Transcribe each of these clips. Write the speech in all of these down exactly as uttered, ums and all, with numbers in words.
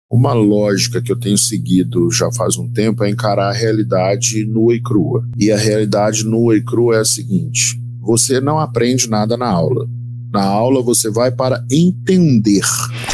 Uma lógica que eu tenho seguido já faz um tempo é encarar a realidade nua e crua. E a realidade nua e crua é a seguinte: você não aprende nada na aula. Na aula você vai para entender.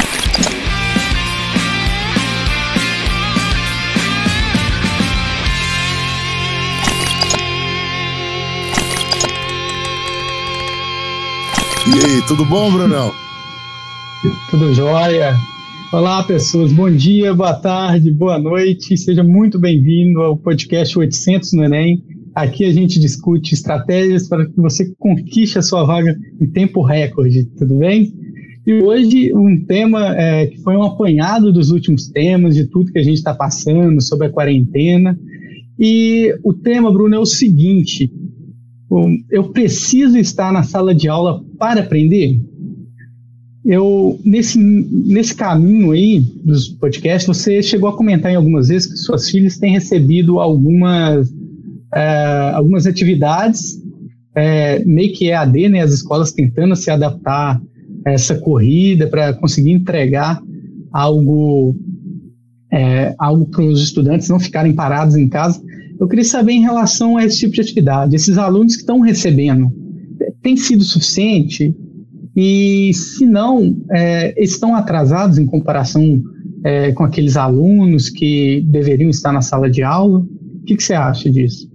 E aí, tudo bom, Brunão? Tudo jóia. Olá, pessoas. Bom dia, boa tarde, boa noite. Seja muito bem-vindo ao podcast oitocentos no Enem. Aqui a gente discute estratégias para que você conquiste a sua vaga em tempo recorde, tudo bem? E hoje um tema é, que foi um apanhado dos últimos temas, de tudo que a gente está passando sobre a quarentena. E o tema, Bruno, é o seguinte: eu preciso estar na sala de aula para aprender? Eu, nesse, nesse caminho aí dos podcasts, você chegou a comentar em algumas vezes que suas filhas têm recebido algumas, é, algumas atividades, é, meio que E A D, né, as escolas tentando se adaptar a essa corrida para conseguir entregar algo, é, algo para os estudantes não ficarem parados em casa. Eu queria saber em relação a esse tipo de atividade, esses alunos que estão recebendo, tem sido suficiente? E, se não, é, estão atrasados em comparação é, com aqueles alunos que deveriam estar na sala de aula? O que, que você acha disso?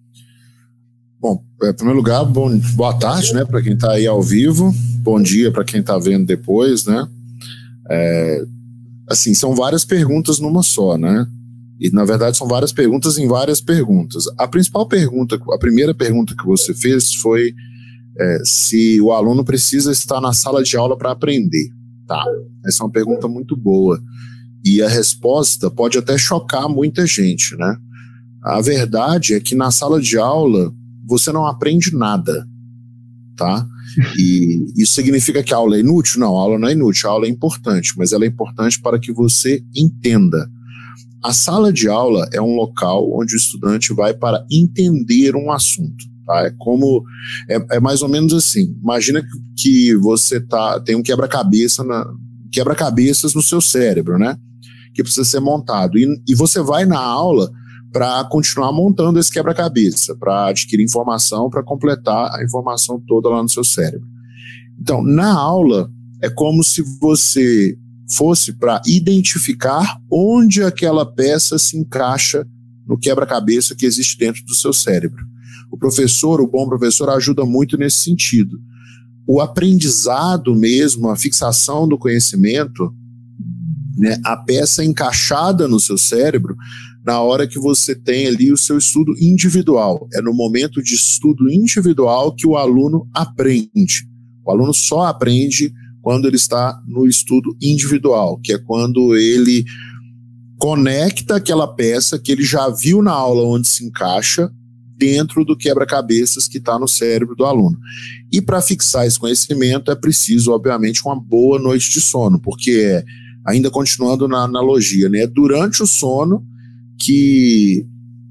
Bom, em primeiro lugar, bom, boa tarde, né, para quem está aí ao vivo. Bom dia para quem está vendo depois, né? É, assim, são várias perguntas numa só, né? E, na verdade, são várias perguntas em várias perguntas. A principal pergunta, a primeira pergunta que você fez foi É, se o aluno precisa estar na sala de aula para aprender. Tá, essa é uma pergunta muito boa. E a resposta pode até chocar muita gente, né? A verdade é que na sala de aula você não aprende nada, tá? E isso significa que a aula é inútil? Não, a aula não é inútil, a aula é importante, mas ela é importante para que você entenda. A sala de aula é um local onde o estudante vai para entender um assunto. Tá? É como, é, é mais ou menos assim, imagina que, que você tá, tem um quebra-cabeça na, quebra-cabeças no seu cérebro, né, que precisa ser montado, e, e você vai na aula para continuar montando esse quebra-cabeça, para adquirir informação, para completar a informação toda lá no seu cérebro. Então, na aula, é como se você fosse para identificar onde aquela peça se encaixa no quebra-cabeça que existe dentro do seu cérebro. O professor, o bom professor, ajuda muito nesse sentido. O aprendizado mesmo, a fixação do conhecimento, né, a peça encaixada no seu cérebro, na hora que você tem ali o seu estudo individual. É no momento de estudo individual que o aluno aprende. O aluno só aprende quando ele está no estudo individual, que é quando ele conecta aquela peça que ele já viu na aula onde se encaixa dentro do quebra-cabeças que está no cérebro do aluno. E para fixar esse conhecimento é preciso, obviamente, uma boa noite de sono, porque, ainda continuando na analogia, né, é durante o sono que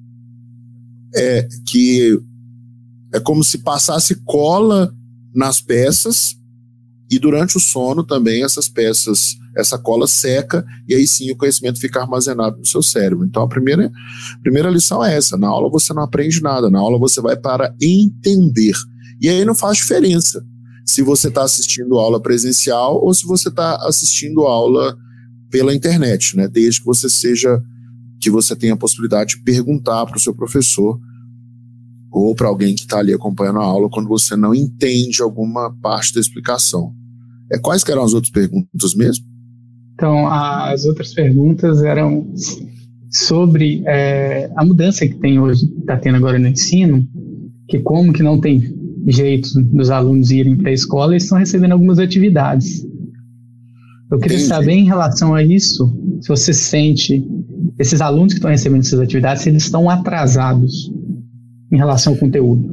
é, que é como se passasse cola nas peças, e durante o sono também essas peças, essa cola seca, e aí sim o conhecimento fica armazenado no seu cérebro. Então a primeira, a primeira lição é essa: na aula você não aprende nada, na aula você vai para entender. E aí não faz diferença se você está assistindo aula presencial ou se você está assistindo aula pela internet, né? Desde que você seja, que você tenha a possibilidade de perguntar para o seu professor ou para alguém que está ali acompanhando a aula quando você não entende alguma parte da explicação. É, quais que eram as outras perguntas mesmo? Então, as outras perguntas eram sobre é, a mudança que tem hoje, está tendo agora no ensino, que como que não tem jeito dos alunos irem para a escola, eles estão recebendo algumas atividades. Eu queria Entendi. saber em relação a isso, se você sente, esses alunos que estão recebendo essas atividades, se eles estão atrasados em relação ao conteúdo.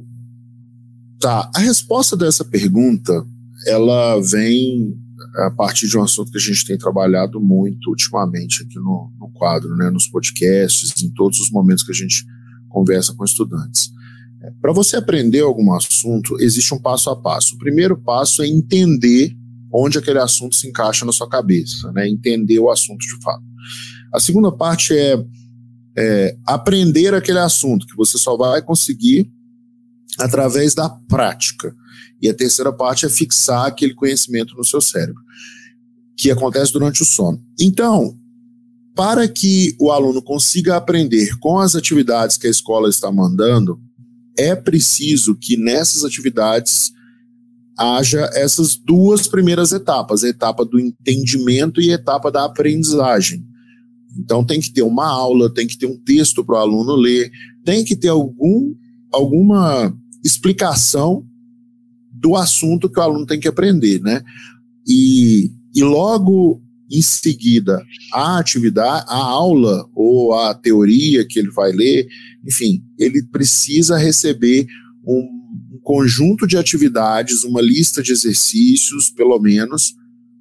Tá, a resposta dessa pergunta, ela vem a partir de um assunto que a gente tem trabalhado muito ultimamente aqui no, no quadro, né, nos podcasts, em todos os momentos que a gente conversa com estudantes. É, para você aprender algum assunto, existe um passo a passo. O primeiro passo é entender onde aquele assunto se encaixa na sua cabeça, né? Entender o assunto de fato. A segunda parte é, é aprender aquele assunto, que você só vai conseguir através da prática. E a terceira parte é fixar aquele conhecimento no seu cérebro, que acontece durante o sono. Então, para que o aluno consiga aprender com as atividades que a escola está mandando, é preciso que nessas atividades haja essas duas primeiras etapas, a etapa do entendimento e a etapa da aprendizagem. Então tem que ter uma aula, tem que ter um texto para o aluno ler, tem que ter algum, alguma explicação do assunto que o aluno tem que aprender, né? E, e logo em seguida a atividade, a aula ou a teoria que ele vai ler, enfim, ele precisa receber um, um conjunto de atividades, uma lista de exercícios, pelo menos,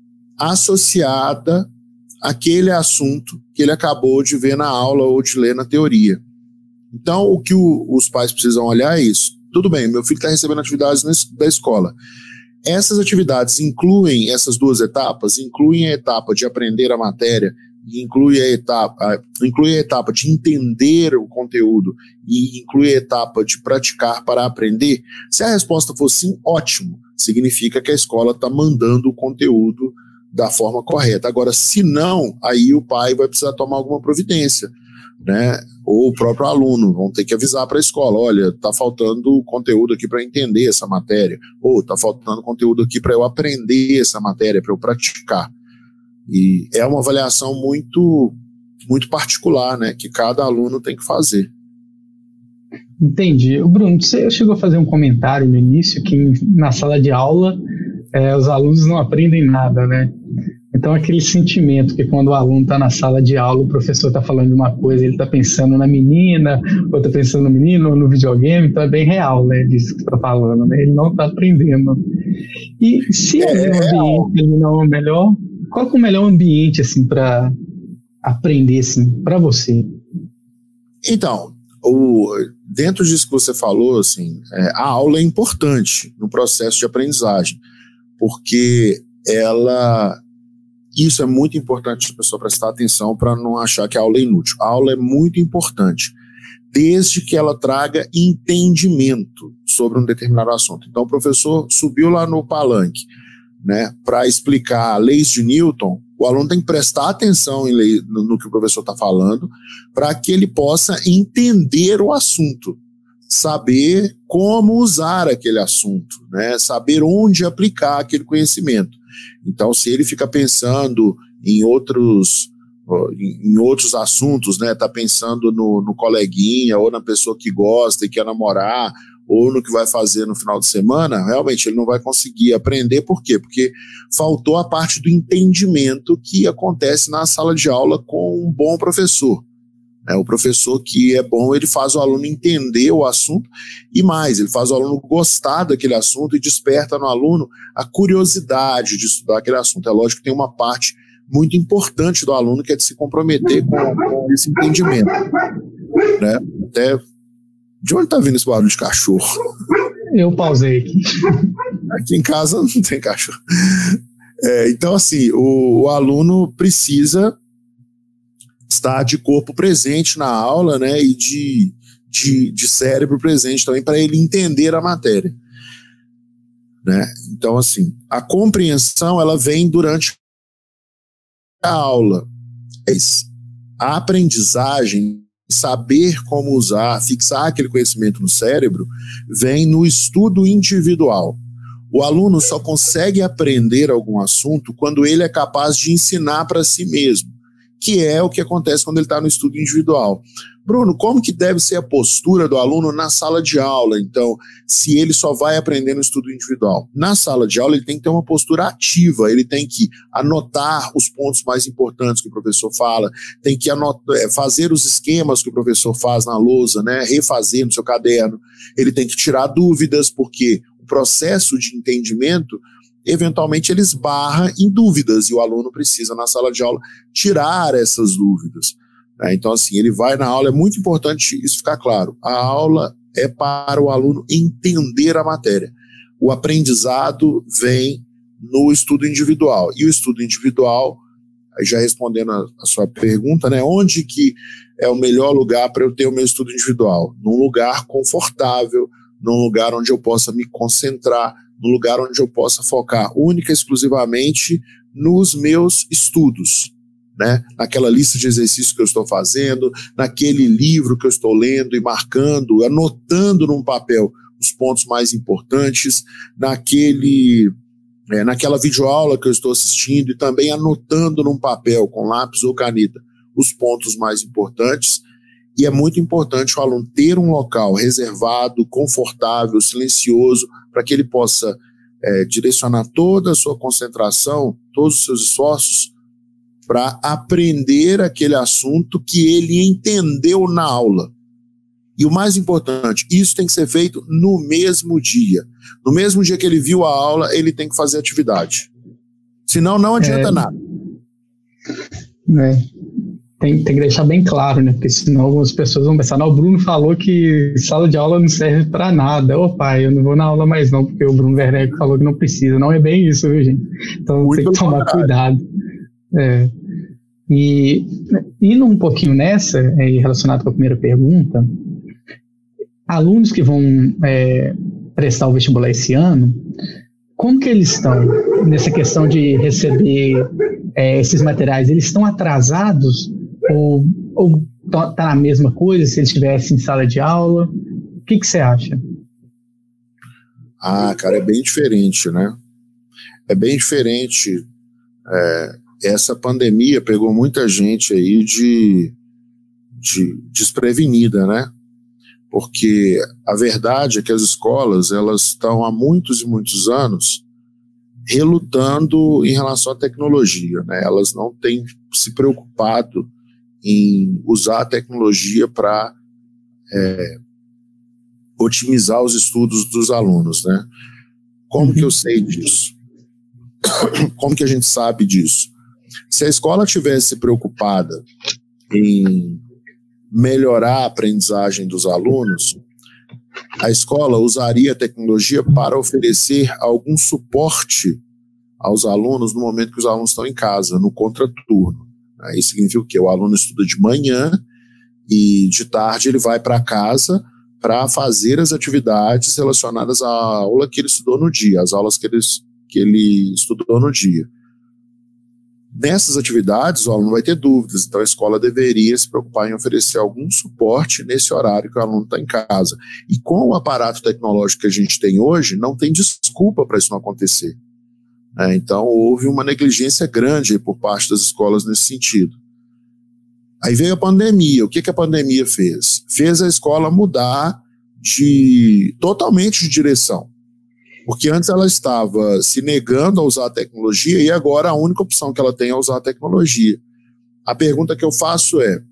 associada àquele assunto que ele acabou de ver na aula ou de ler na teoria. Então, o que o, os pais precisam olhar é isso. Tudo bem, meu filho está recebendo atividades da escola. Essas atividades incluem essas duas etapas, incluem a etapa de aprender a matéria, inclui a etapa, inclui a etapa de entender o conteúdo e inclui a etapa de praticar para aprender. Se a resposta for sim, ótimo, significa que a escola está mandando o conteúdo da forma correta. Agora, se não, aí o pai vai precisar tomar alguma providência, né? Ou o próprio aluno, vão ter que avisar para a escola, olha, está faltando conteúdo aqui para entender essa matéria, ou está faltando conteúdo aqui para eu aprender essa matéria, para eu praticar. E é uma avaliação muito, muito particular, né, que cada aluno tem que fazer. Entendi. Bruno, você chegou a fazer um comentário no início que na sala de aula é, os alunos não aprendem nada, né? Então, aquele sentimento que quando o aluno está na sala de aula, o professor está falando de uma coisa, ele está pensando na menina, ou está pensando no menino, ou no videogame, então é bem real, né, disso que você está falando, né? Ele não está aprendendo. E se é, é o ambiente ele não é o melhor, qual que é o melhor ambiente, assim, para aprender, assim, para você? Então, o, dentro disso que você falou, assim, é, a aula é importante no processo de aprendizagem, porque ela... Isso é muito importante a pessoa prestar atenção para não achar que a aula é inútil. A aula é muito importante, desde que ela traga entendimento sobre um determinado assunto. Então, o professor subiu lá no palanque, né, para explicar leis de Newton, o aluno tem que prestar atenção em lei, no, no que o professor está falando, para que ele possa entender o assunto, saber como usar aquele assunto, né, saber onde aplicar aquele conhecimento. Então, se ele fica pensando em outros, em outros assuntos, né, tá pensando no, no coleguinha, ou na pessoa que gosta e quer namorar, ou no que vai fazer no final de semana, realmente ele não vai conseguir aprender. Por quê? Porque faltou a parte do entendimento que acontece na sala de aula com um bom professor. É, o professor que é bom, ele faz o aluno entender o assunto e mais, ele faz o aluno gostar daquele assunto e desperta no aluno a curiosidade de estudar aquele assunto. É lógico que tem uma parte muito importante do aluno que é de se comprometer com, com esse entendimento, né? Até, de onde está vindo esse barulho de cachorro? Eu pausei aqui. Aqui em casa não tem cachorro. É, então, assim, o, o aluno precisa estar de corpo presente na aula, né, e de, de, de cérebro presente também, para ele entender a matéria, né? Então, assim, a compreensão, ela vem durante a aula. A aprendizagem, saber como usar, fixar aquele conhecimento no cérebro, vem no estudo individual. O aluno só consegue aprender algum assunto quando ele é capaz de ensinar para si mesmo, que é o que acontece quando ele está no estudo individual. Bruno, como que deve ser a postura do aluno na sala de aula, então, se ele só vai aprender no estudo individual? Na sala de aula, ele tem que ter uma postura ativa, ele tem que anotar os pontos mais importantes que o professor fala, tem que anotar, fazer os esquemas que o professor faz na lousa, né, refazer no seu caderno, ele tem que tirar dúvidas, porque o processo de entendimento, eventualmente ele esbarra em dúvidas e o aluno precisa, na sala de aula, tirar essas dúvidas. Né? Então, assim, ele vai na aula, é muito importante isso ficar claro. A aula é para o aluno entender a matéria. O aprendizado vem no estudo individual. E o estudo individual, aí já respondendo a, a sua pergunta, né, onde que é o melhor lugar para eu ter o meu estudo individual? Num lugar confortável, num lugar onde eu possa me concentrar, num lugar onde eu possa focar única e exclusivamente nos meus estudos, né? Naquela lista de exercícios que eu estou fazendo, naquele livro que eu estou lendo e marcando, anotando num papel os pontos mais importantes, naquele, é, naquela videoaula que eu estou assistindo e também anotando num papel com lápis ou caneta os pontos mais importantes. E é muito importante o aluno ter um local reservado, confortável, silencioso, para que ele possa é, direcionar toda a sua concentração, todos os seus esforços para aprender aquele assunto que ele entendeu na aula. E o mais importante, isso tem que ser feito no mesmo dia. No mesmo dia que ele viu a aula, ele tem que fazer atividade. Senão, não adianta é, nada. É, tem, tem que deixar bem claro, né? Porque senão algumas pessoas vão pensar, não, o Bruno falou que sala de aula não serve para nada. Ô pai, eu não vou na aula mais não, porque o Bruno Werneck falou que não precisa. Não é bem isso, viu, gente? Então muito tem que tomar verdade. cuidado. É. E indo um pouquinho nessa, é, relacionado com a primeira pergunta, alunos que vão é, prestar o vestibular esse ano, como que eles estão nessa questão de receber é, esses materiais? Eles estão atrasados ou, ou tá na mesma coisa se eles estivessem em sala de aula? O que que você acha? Ah, cara, é bem diferente, né? É bem diferente. É, essa pandemia pegou muita gente aí de, de desprevenida, né? Porque a verdade é que as escolas, elas estão há muitos e muitos anos relutando em relação à tecnologia, né? Elas não têm se preocupado em usar a tecnologia para é, otimizar os estudos dos alunos, né? Como uhum. que eu sei disso? Como que a gente sabe disso? Se a escola tivesse preocupada em melhorar a aprendizagem dos alunos, a escola usaria a tecnologia para oferecer algum suporte aos alunos no momento que os alunos estão em casa, no contraturno. Isso significa o quê? O aluno estuda de manhã e de tarde ele vai para casa para fazer as atividades relacionadas à aula que ele estudou no dia, as aulas que ele, que ele estudou no dia. Nessas atividades, o aluno vai ter dúvidas, então a escola deveria se preocupar em oferecer algum suporte nesse horário que o aluno está em casa. E com o aparato tecnológico que a gente tem hoje, não tem desculpa para isso não acontecer. É, então, houve uma negligência grande por parte das escolas nesse sentido. Aí veio a pandemia. O que, que a pandemia fez? Fez a escola mudar de, totalmente de direção. Porque antes ela estava se negando a usar a tecnologia e agora a única opção que ela tem é usar a tecnologia. A pergunta que eu faço é,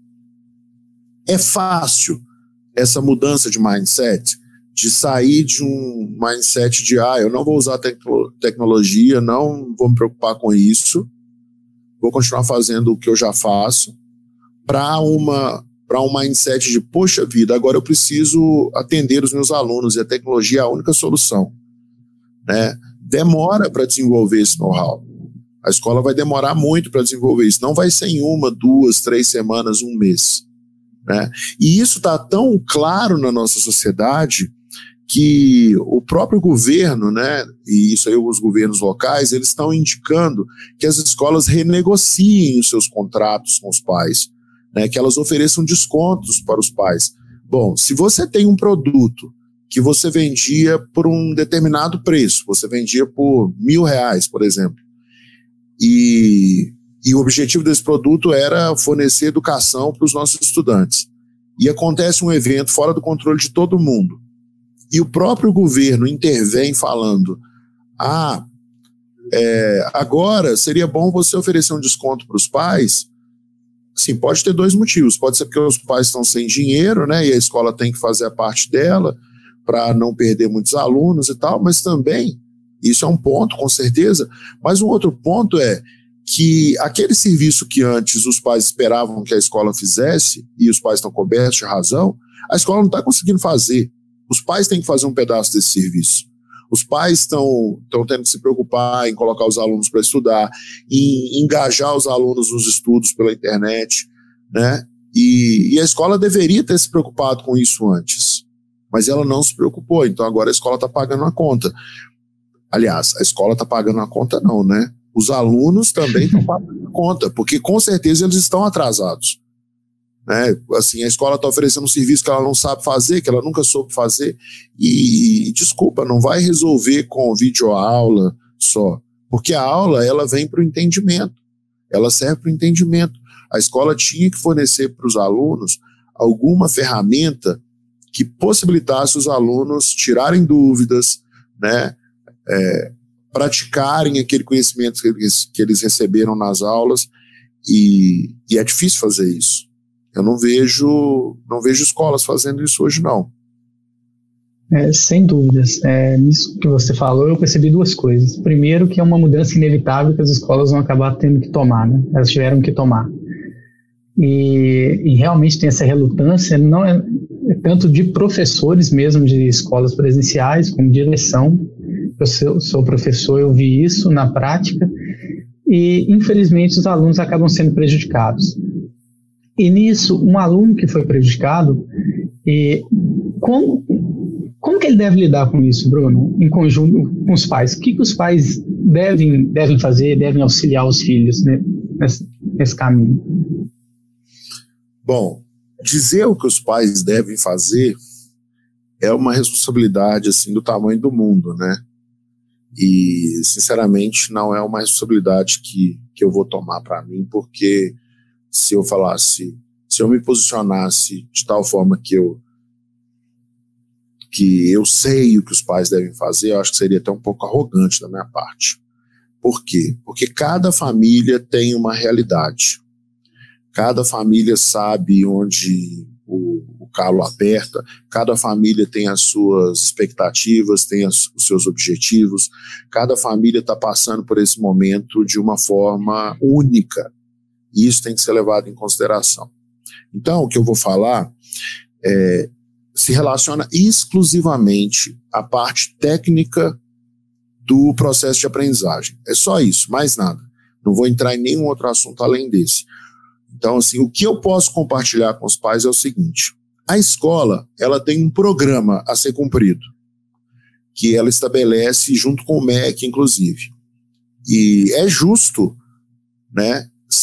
é fácil essa mudança de mindset? De sair de um mindset de, ah, eu não vou usar tecno- tecnologia, não vou me preocupar com isso, vou continuar fazendo o que eu já faço, para uma, para um mindset de, poxa vida, agora eu preciso atender os meus alunos e a tecnologia é a única solução. Né? Demora para desenvolver esse know-how. A escola vai demorar muito para desenvolver isso. Não vai ser em uma, duas, três semanas, um mês. Né? E isso está tão claro na nossa sociedade que o próprio governo, né, e isso aí os governos locais, eles estão indicando que as escolas renegociem os seus contratos com os pais, né, que elas ofereçam descontos para os pais. Bom, se você tem um produto que você vendia por um determinado preço, você vendia por mil reais, por exemplo, e, e o objetivo desse produto era fornecer educação para os nossos estudantes. E acontece um evento fora do controle de todo mundo, e o próprio governo intervém falando, ah, é, agora seria bom você oferecer um desconto para os pais. Sim, pode ter dois motivos, pode ser porque os pais estão sem dinheiro, né, e a escola tem que fazer a parte dela, para não perder muitos alunos e tal, mas também, isso é um ponto, com certeza, mas um outro ponto é que aquele serviço que antes os pais esperavam que a escola fizesse, e os pais estão cobertos de razão, a escola não está conseguindo fazer. Os pais têm que fazer um pedaço desse serviço. Os pais estão tendo que se preocupar em colocar os alunos para estudar, em engajar os alunos nos estudos pela internet, né? E, e a escola deveria ter se preocupado com isso antes, mas ela não se preocupou, então agora a escola está pagando a conta. Aliás, a escola está pagando a conta não, né? Os alunos também estão pagando a conta, porque com certeza eles estão atrasados. Né? Assim, a escola está oferecendo um serviço que ela não sabe fazer, que ela nunca soube fazer, e, desculpa, não vai resolver com videoaula só, porque a aula ela vem para o entendimento, ela serve para o entendimento. A escola tinha que fornecer para os alunos alguma ferramenta que possibilitasse os alunos tirarem dúvidas, né, é, praticarem aquele conhecimento que eles, que eles receberam nas aulas, e, e é difícil fazer isso. Eu não vejo, não vejo escolas fazendo isso hoje, não. É, sem dúvidas. É, nisso que você falou, eu percebi duas coisas. Primeiro, que é uma mudança inevitável que as escolas vão acabar tendo que tomar, né? Elas tiveram que tomar. E, e realmente tem essa relutância, não é, é tanto de professores mesmo, de escolas presenciais, como direção. Eu sou, sou professor, eu vi isso na prática, e infelizmente os alunos acabam sendo prejudicados. E nisso, um aluno que foi prejudicado, e como, como que ele deve lidar com isso, Bruno, em conjunto com os pais? O que, que os pais devem, devem fazer, devem auxiliar os filhos, né, nesse, nesse caminho? Bom, dizer o que os pais devem fazer é uma responsabilidade assim, do tamanho do mundo, né? E, sinceramente, não é uma responsabilidade que, que eu vou tomar para mim, porque se eu falasse, se eu me posicionasse de tal forma que eu que eu sei o que os pais devem fazer, eu acho que seria até um pouco arrogante da minha parte. Por quê? Porque cada família tem uma realidade. Cada família sabe onde o, o calo aperta, cada família tem as suas expectativas, tem as, os seus objetivos, cada família está passando por esse momento de uma forma única. E isso tem que ser levado em consideração. Então, o que eu vou falar é, se relaciona exclusivamente à parte técnica do processo de aprendizagem. É só isso, mais nada. Não vou entrar em nenhum outro assunto além desse. Então, assim, o que eu posso compartilhar com os pais é o seguinte: a escola, ela tem um programa a ser cumprido, que ela estabelece junto com o M E C, inclusive. E é justo, né,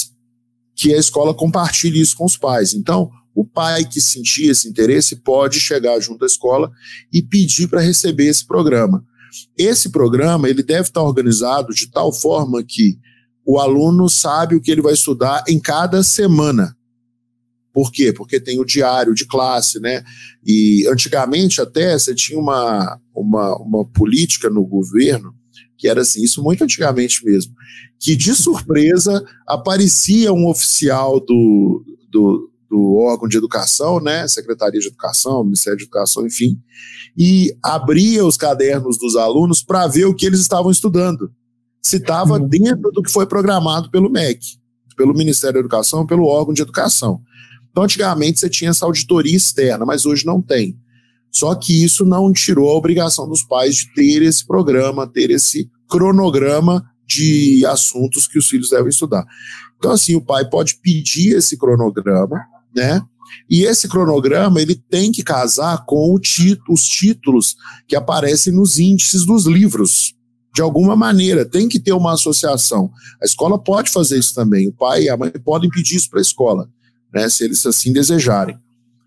que a escola compartilhe isso com os pais. Então, o pai que sentir esse interesse pode chegar junto à escola e pedir para receber esse programa. Esse programa, ele deve estar organizado de tal forma que o aluno sabe o que ele vai estudar em cada semana. Por quê? Porque tem o diário de classe, né? E antigamente até você tinha uma, uma, uma política no governo que era assim, isso muito antigamente mesmo, que de surpresa aparecia um oficial do, do, do órgão de educação, né, Secretaria de Educação, Ministério de Educação, enfim, e abria os cadernos dos alunos para ver o que eles estavam estudando, se estava uhum. dentro do que foi programado pelo M E C, pelo Ministério da Educação, pelo órgão de educação. Então, antigamente você tinha essa auditoria externa, mas hoje não tem. Só que isso não tirou a obrigação dos pais de ter esse programa, ter esse cronograma de assuntos que os filhos devem estudar. Então, assim, o pai pode pedir esse cronograma, né? E esse cronograma, ele tem que casar com o título, os títulos que aparecem nos índices dos livros. De alguma maneira, tem que ter uma associação. A escola pode fazer isso também. O pai e a mãe podem pedir isso para a escola, né, se eles assim desejarem.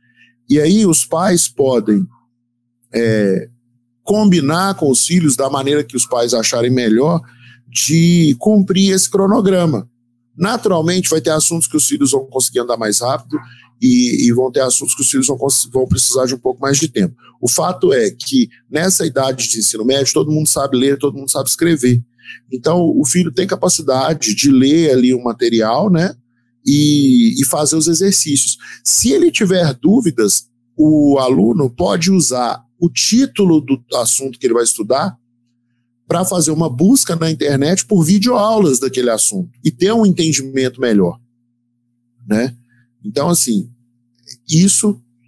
E aí os pais podem é, combinar com os filhos da maneira que os pais acharem melhor de cumprir esse cronograma. Naturalmente vai ter assuntos que os filhos vão conseguir andar mais rápido e, e vão ter assuntos que os filhos vão, vão precisar de um pouco mais de tempo. O fato é que nessa idade de ensino médio todo mundo sabe ler, todo mundo sabe escrever. Então o filho tem capacidade de ler ali o material, né, e, e fazer os exercícios. Se ele tiver dúvidas, o aluno pode usar o título do assunto que ele vai estudar para fazer uma busca na internet por videoaulas daquele assunto e ter um entendimento melhor, né? Então, assim, isso,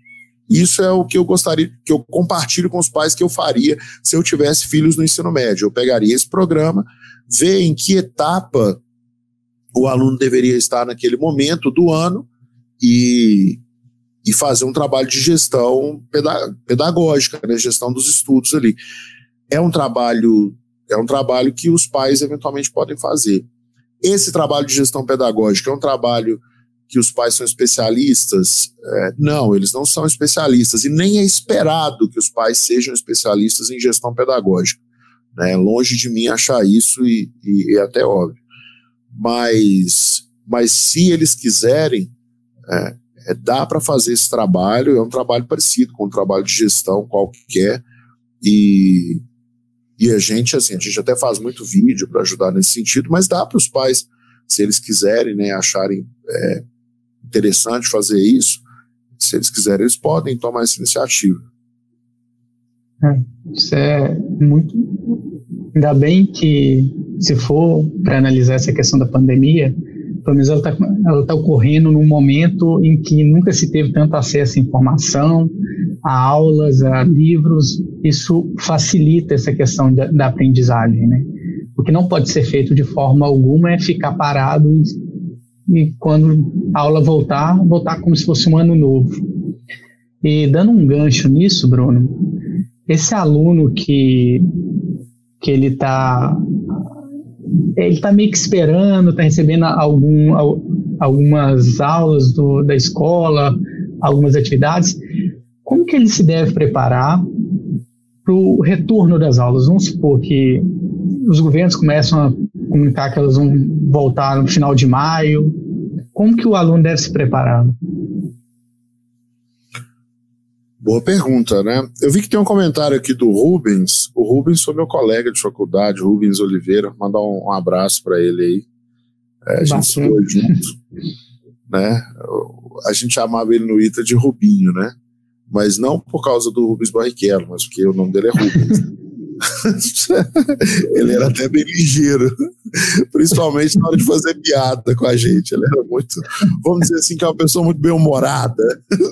Isso é o que eu gostaria, que eu compartilho com os pais que eu faria se eu tivesse filhos no ensino médio. Eu pegaria esse programa, ver em que etapa o aluno deveria estar naquele momento do ano e, e fazer um trabalho de gestão pedagógica, né, gestão dos estudos ali. É um trabalho, é um trabalho que os pais eventualmente podem fazer. Esse trabalho de gestão pedagógica é um trabalho que os pais são especialistas? É, não, eles não são especialistas, e nem é esperado que os pais sejam especialistas em gestão pedagógica, né? Longe de mim achar isso, e, e, e é até óbvio. Mas, mas se eles quiserem, é, é, dá para fazer esse trabalho, é um trabalho parecido com um trabalho de gestão qualquer, e, e a gente, assim, a gente até faz muito vídeo para ajudar nesse sentido, mas dá para os pais, se eles quiserem, né, acharem é, interessante fazer isso, se eles quiserem, eles podem tomar essa iniciativa. É, isso é muito... Ainda bem que, se for para analisar essa questão da pandemia, pelo menos ela está ela tá ocorrendo num momento em que nunca se teve tanto acesso à informação, a aulas, a livros. Isso facilita essa questão da, da aprendizagem, né? O que não pode ser feito de forma alguma é ficar parado e, e quando a aula voltar, voltar como se fosse um ano novo. E dando um gancho nisso, Bruno, esse aluno que, que ele está ele tá meio que esperando, está recebendo algum, algumas aulas do, da escola, algumas atividades, como que ele se deve preparar para o retorno das aulas? Vamos supor que os governos começam a comunicar que elas vão voltar no final de maio. Como que o aluno deve se preparar? Boa pergunta, né? Eu vi que tem um comentário aqui do Rubens. O Rubens foi meu colega de faculdade, Rubens Oliveira. Mandar um, um abraço para ele aí. É, a gente estudou junto, né? A gente chamava ele no I T A de Rubinho, né? Mas não por causa do Rubens Barrichello, mas porque o nome dele é Rubens. Ele era até bem ligeiro, principalmente na hora de fazer piada com a gente. Ele era muito, vamos dizer assim, que é uma pessoa muito bem-humorada.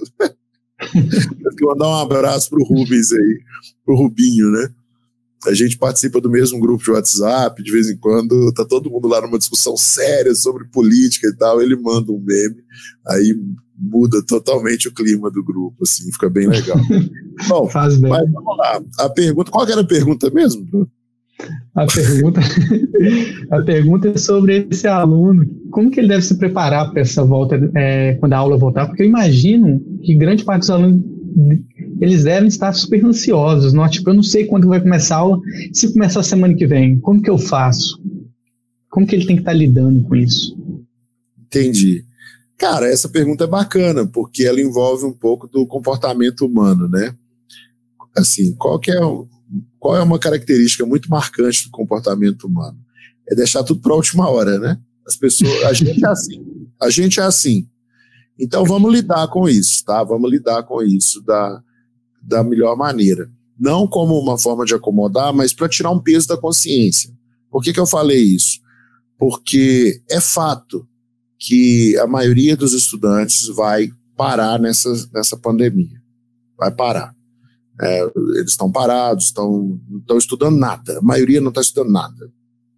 Eu quero mandar um abraço pro Rubens aí, pro Rubinho, né? A gente participa do mesmo grupo de WhatsApp, de vez em quando tá todo mundo lá numa discussão séria sobre política e tal, ele manda um meme, aí muda totalmente o clima do grupo, assim, fica bem legal. Bom, Faz bem. Mas vamos lá, a pergunta, qual que era a pergunta mesmo, Bruno? A pergunta, a pergunta é sobre esse aluno, como que ele deve se preparar para essa volta, é, quando a aula voltar, porque eu imagino que grande parte dos alunos, eles devem estar super ansiosos, não? Tipo, eu não sei quando vai começar a aula, se começar a semana que vem, como que eu faço? Como que ele tem que estar lidando com isso? Entendi. Cara, essa pergunta é bacana, porque ela envolve um pouco do comportamento humano, né? Assim, qual que é o Qual é uma característica muito marcante do comportamento humano? É deixar tudo para a última hora, né? As pessoas, a gente é assim. A gente é assim. Então vamos lidar com isso, tá? Vamos lidar com isso da, da melhor maneira. Não como uma forma de acomodar, mas para tirar um peso da consciência. Por que que eu falei isso? Porque é fato que a maioria dos estudantes vai parar nessa, nessa pandemia. Vai parar. É, eles estão parados, estão, não estão estudando nada, a maioria não está estudando nada.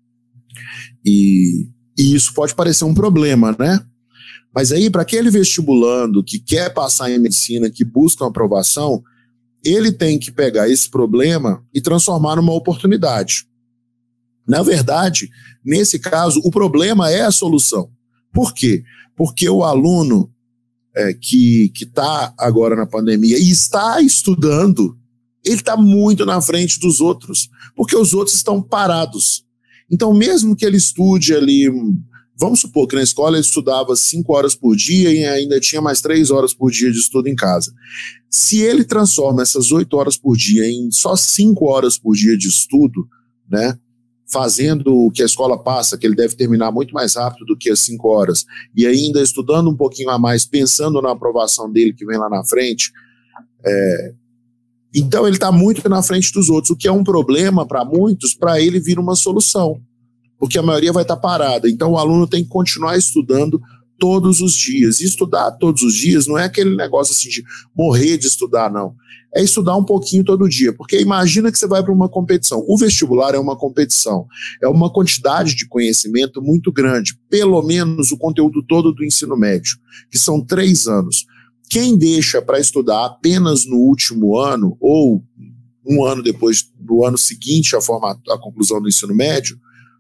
E, e isso pode parecer um problema, né? Mas aí, para aquele vestibulando que quer passar em medicina, que busca uma aprovação, ele tem que pegar esse problema e transformar numa oportunidade. Na verdade, nesse caso, o problema é a solução. Por quê? Porque o aluno É, que está agora na pandemia e está estudando, ele está muito na frente dos outros, porque os outros estão parados. Então, mesmo que ele estude ali, vamos supor que na escola ele estudava cinco horas por dia e ainda tinha mais três horas por dia de estudo em casa. Se ele transforma essas oito horas por dia em só cinco horas por dia de estudo, né, fazendo o que a escola passa, que ele deve terminar muito mais rápido do que as cinco horas, e ainda estudando um pouquinho a mais, pensando na aprovação dele que vem lá na frente, é, então ele está muito na frente dos outros, o que é um problema para muitos, para ele vir uma solução, porque a maioria vai estar tá parada. Então o aluno tem que continuar estudando todos os dias. E estudar todos os dias não é aquele negócio assim de morrer de estudar, não. É estudar um pouquinho todo dia, porque imagina que você vai para uma competição. O vestibular é uma competição, é uma quantidade de conhecimento muito grande, pelo menos o conteúdo todo do ensino médio, que são três anos. Quem deixa para estudar apenas no último ano, ou um ano depois do ano seguinte à, forma, à conclusão do ensino médio,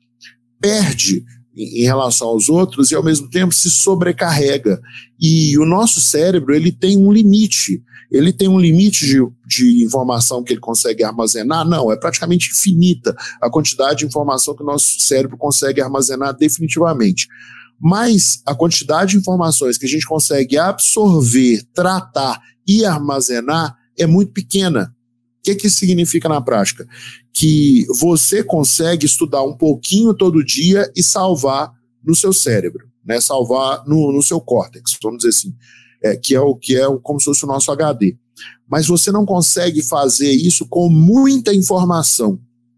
perde em relação aos outros e ao mesmo tempo se sobrecarrega. E o nosso cérebro, ele tem um limite, ele tem um limite de, de informação que ele consegue armazenar? Não, é praticamente infinita a quantidade de informação que o nosso cérebro consegue armazenar definitivamente. Mas a quantidade de informações que a gente consegue absorver, tratar e armazenar é muito pequena. O que que isso significa na prática? Que você consegue estudar um pouquinho todo dia e salvar no seu cérebro, né? Salvar no, no seu córtex, vamos dizer assim, é, que é, o, que é o, como se fosse o nosso H D. Mas você não consegue fazer isso com muita informação.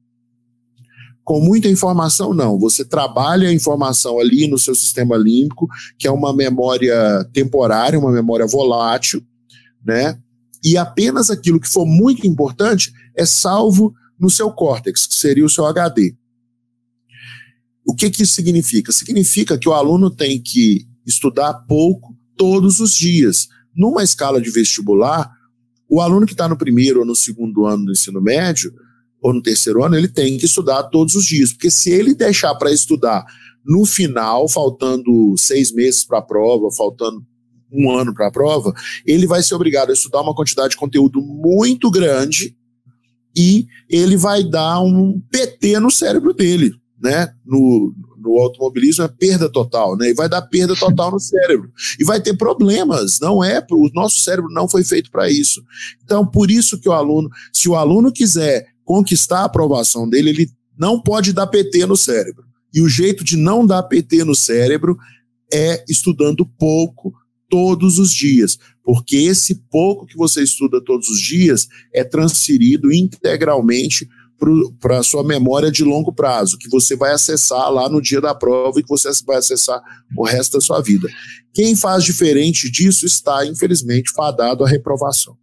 Com muita informação, não. Você trabalha a informação ali no seu sistema límbico, que é uma memória temporária, uma memória volátil, né? E apenas aquilo que for muito importante é salvo no seu córtex, que seria o seu H D. O que que isso significa? Significa que o aluno tem que estudar pouco todos os dias. Numa escala de vestibular, o aluno que está no primeiro ou no segundo ano do ensino médio, ou no terceiro ano, ele tem que estudar todos os dias, porque se ele deixar para estudar no final, faltando seis meses para a prova, faltando um ano para a prova, ele vai ser obrigado a estudar uma quantidade de conteúdo muito grande e ele vai dar um P T no cérebro dele, né? No, no automobilismo é perda total, né? E vai dar perda total no cérebro. E vai ter problemas, não é? O nosso cérebro não foi feito para isso. Então, por isso que o aluno, se o aluno quiser conquistar a aprovação dele, ele não pode dar P T no cérebro. E o jeito de não dar P T no cérebro é estudando pouco todos os dias, porque esse pouco que você estuda todos os dias é transferido integralmente para a sua memória de longo prazo, que você vai acessar lá no dia da prova e que você vai acessar o resto da sua vida. Quem faz diferente disso está, infelizmente, fadado à reprovação.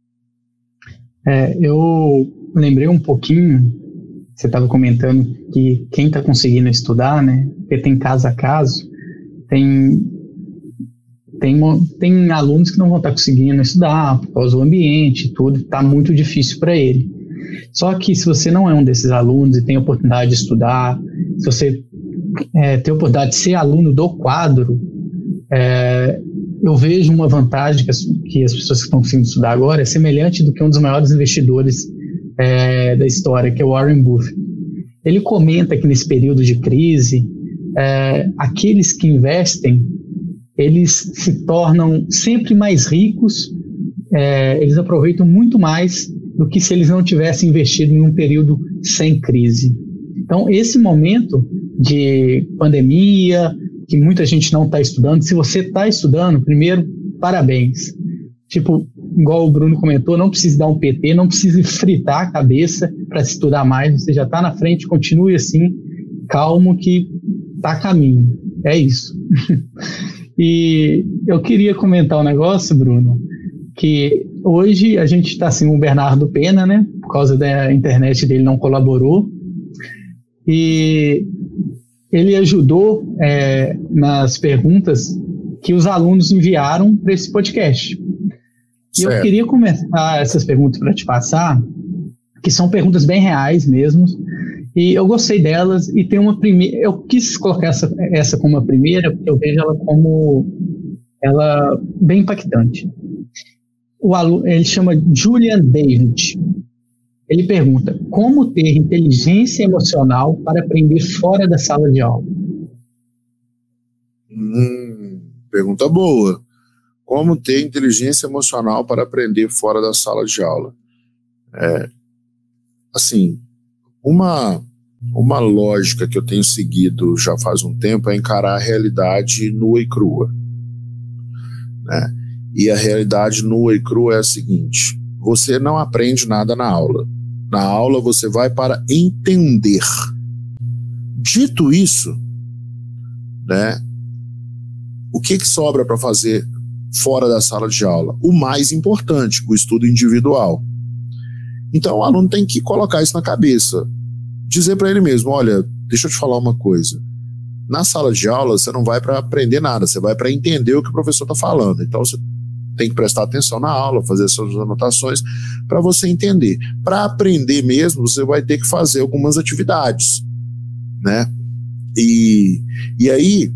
É, eu lembrei um pouquinho, você estava comentando que quem está conseguindo estudar, né, porque tem caso a caso, tem, tem, tem alunos que não vão estar tá conseguindo estudar por causa do ambiente e tudo, está muito difícil para ele. Só que se você não é um desses alunos e tem a oportunidade de estudar, se você é, tem a oportunidade de ser aluno do quadro, é, eu vejo uma vantagem que as, que as pessoas que estão conseguindo estudar agora é semelhante do que um dos maiores investidores é, da história, que é o Warren Buffett. Ele comenta que nesse período de crise, é, aqueles que investem, eles se tornam sempre mais ricos, é, eles aproveitam muito mais do que se eles não tivessem investido em um período sem crise. Então, esse momento de pandemia, que muita gente não está estudando, se você está estudando, primeiro, parabéns. Tipo, igual o Bruno comentou, não precisa dar um P T, não precisa fritar a cabeça para estudar mais, você já está na frente, continue assim, calmo que está a caminho. É isso. E eu queria comentar um negócio, Bruno, que hoje a gente está assim, o Bernardo Pena, né? Por causa da internet dele não colaborou. E ele ajudou é, nas perguntas que os alunos enviaram para esse podcast. E certo. Eu queria começar essas perguntas para te passar, que são perguntas bem reais mesmo. E eu gostei delas e tem uma primeira. Eu quis colocar essa, essa como a primeira, porque eu vejo ela como ela bem impactante. O aluno, ele chama Julian David. Ele pergunta: como ter inteligência emocional para aprender fora da sala de aula? Hum, pergunta boa. Como ter inteligência emocional para aprender fora da sala de aula? É, assim, uma, uma lógica que eu tenho seguido já faz um tempo é encarar a realidade nua e crua, né? E a realidade nua e crua é a seguinte: você não aprende nada na aula. Na aula você vai para entender. Dito isso, né, o que, que sobra para fazer fora da sala de aula? O mais importante, o estudo individual. Então o aluno tem que colocar isso na cabeça, dizer para ele mesmo, olha, deixa eu te falar uma coisa, na sala de aula você não vai para aprender nada, você vai para entender o que o professor está falando, então você tem que prestar atenção na aula, fazer suas anotações para você entender. Para aprender mesmo, você vai ter que fazer algumas atividades, né? E, e aí,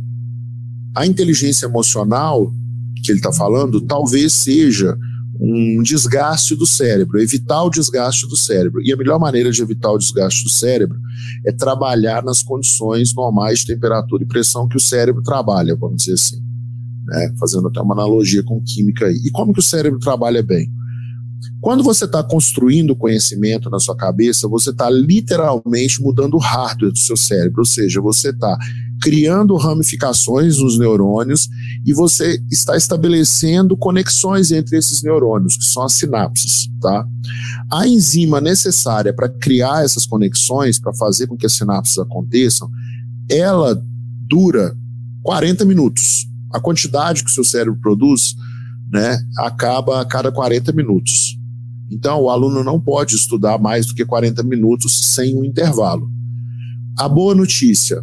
a inteligência emocional que ele está falando talvez seja um desgaste do cérebro, evitar o desgaste do cérebro. E a melhor maneira de evitar o desgaste do cérebro é trabalhar nas condições normais de temperatura e pressão que o cérebro trabalha, vamos dizer assim, né? Fazendo até uma analogia com química aí. E como que o cérebro trabalha bem? Quando você está construindo conhecimento na sua cabeça, você está literalmente mudando o hardware do seu cérebro, ou seja, você está criando ramificações nos neurônios e você está estabelecendo conexões entre esses neurônios, que são as sinapses, tá? A enzima necessária para criar essas conexões, para fazer com que as sinapses aconteçam, ela dura quarenta minutos. A quantidade que o seu cérebro produz, né, acaba a cada quarenta minutos. Então, o aluno não pode estudar mais do que quarenta minutos sem um intervalo. A boa notícia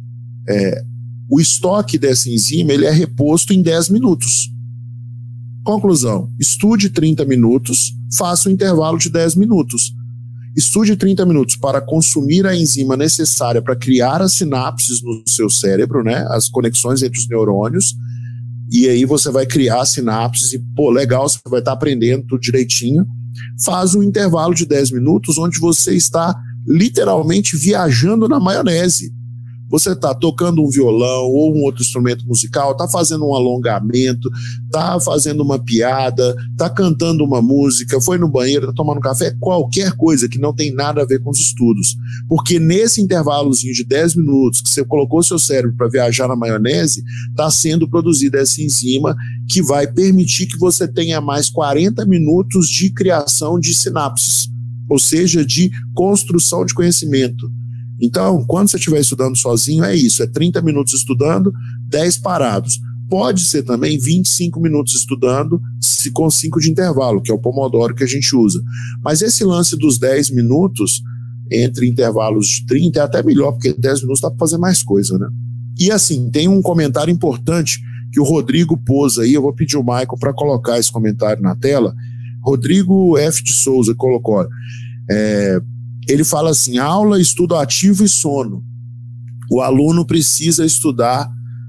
é o estoque dessa enzima ele é reposto em dez minutos. Conclusão, estude trinta minutos, faça um intervalo de dez minutos. Estude trinta minutos para consumir a enzima necessária para criar as sinapses no seu cérebro, né, as conexões entre os neurônios, e aí você vai criar sinapses e, pô, legal, você vai estar aprendendo tudo direitinho. Faz um intervalo de dez minutos onde você está literalmente viajando na maionese. Você está tocando um violão ou um outro instrumento musical, está fazendo um alongamento, está fazendo uma piada, está cantando uma música, foi no banheiro, está tomando café, qualquer coisa que não tem nada a ver com os estudos. Porque nesse intervalozinho de dez minutos que você colocou seu cérebro para viajar na maionese, está sendo produzida essa enzima que vai permitir que você tenha mais quarenta minutos de criação de sinapses, ou seja, de construção de conhecimento. Então, quando você estiver estudando sozinho, é isso, é trinta minutos estudando, dez parados. Pode ser também vinte e cinco minutos estudando, se com cinco de intervalo, que é o Pomodoro que a gente usa. Mas esse lance dos dez minutos, entre intervalos de trinta, é até melhor, porque dez minutos dá para fazer mais coisa, né? E assim, tem um comentário importante que o Rodrigo pôs aí, eu vou pedir o Michael para colocar esse comentário na tela. Rodrigo F. de Souza colocou, é... ele fala assim, aula, estudo ativo e sono. O aluno precisa estudar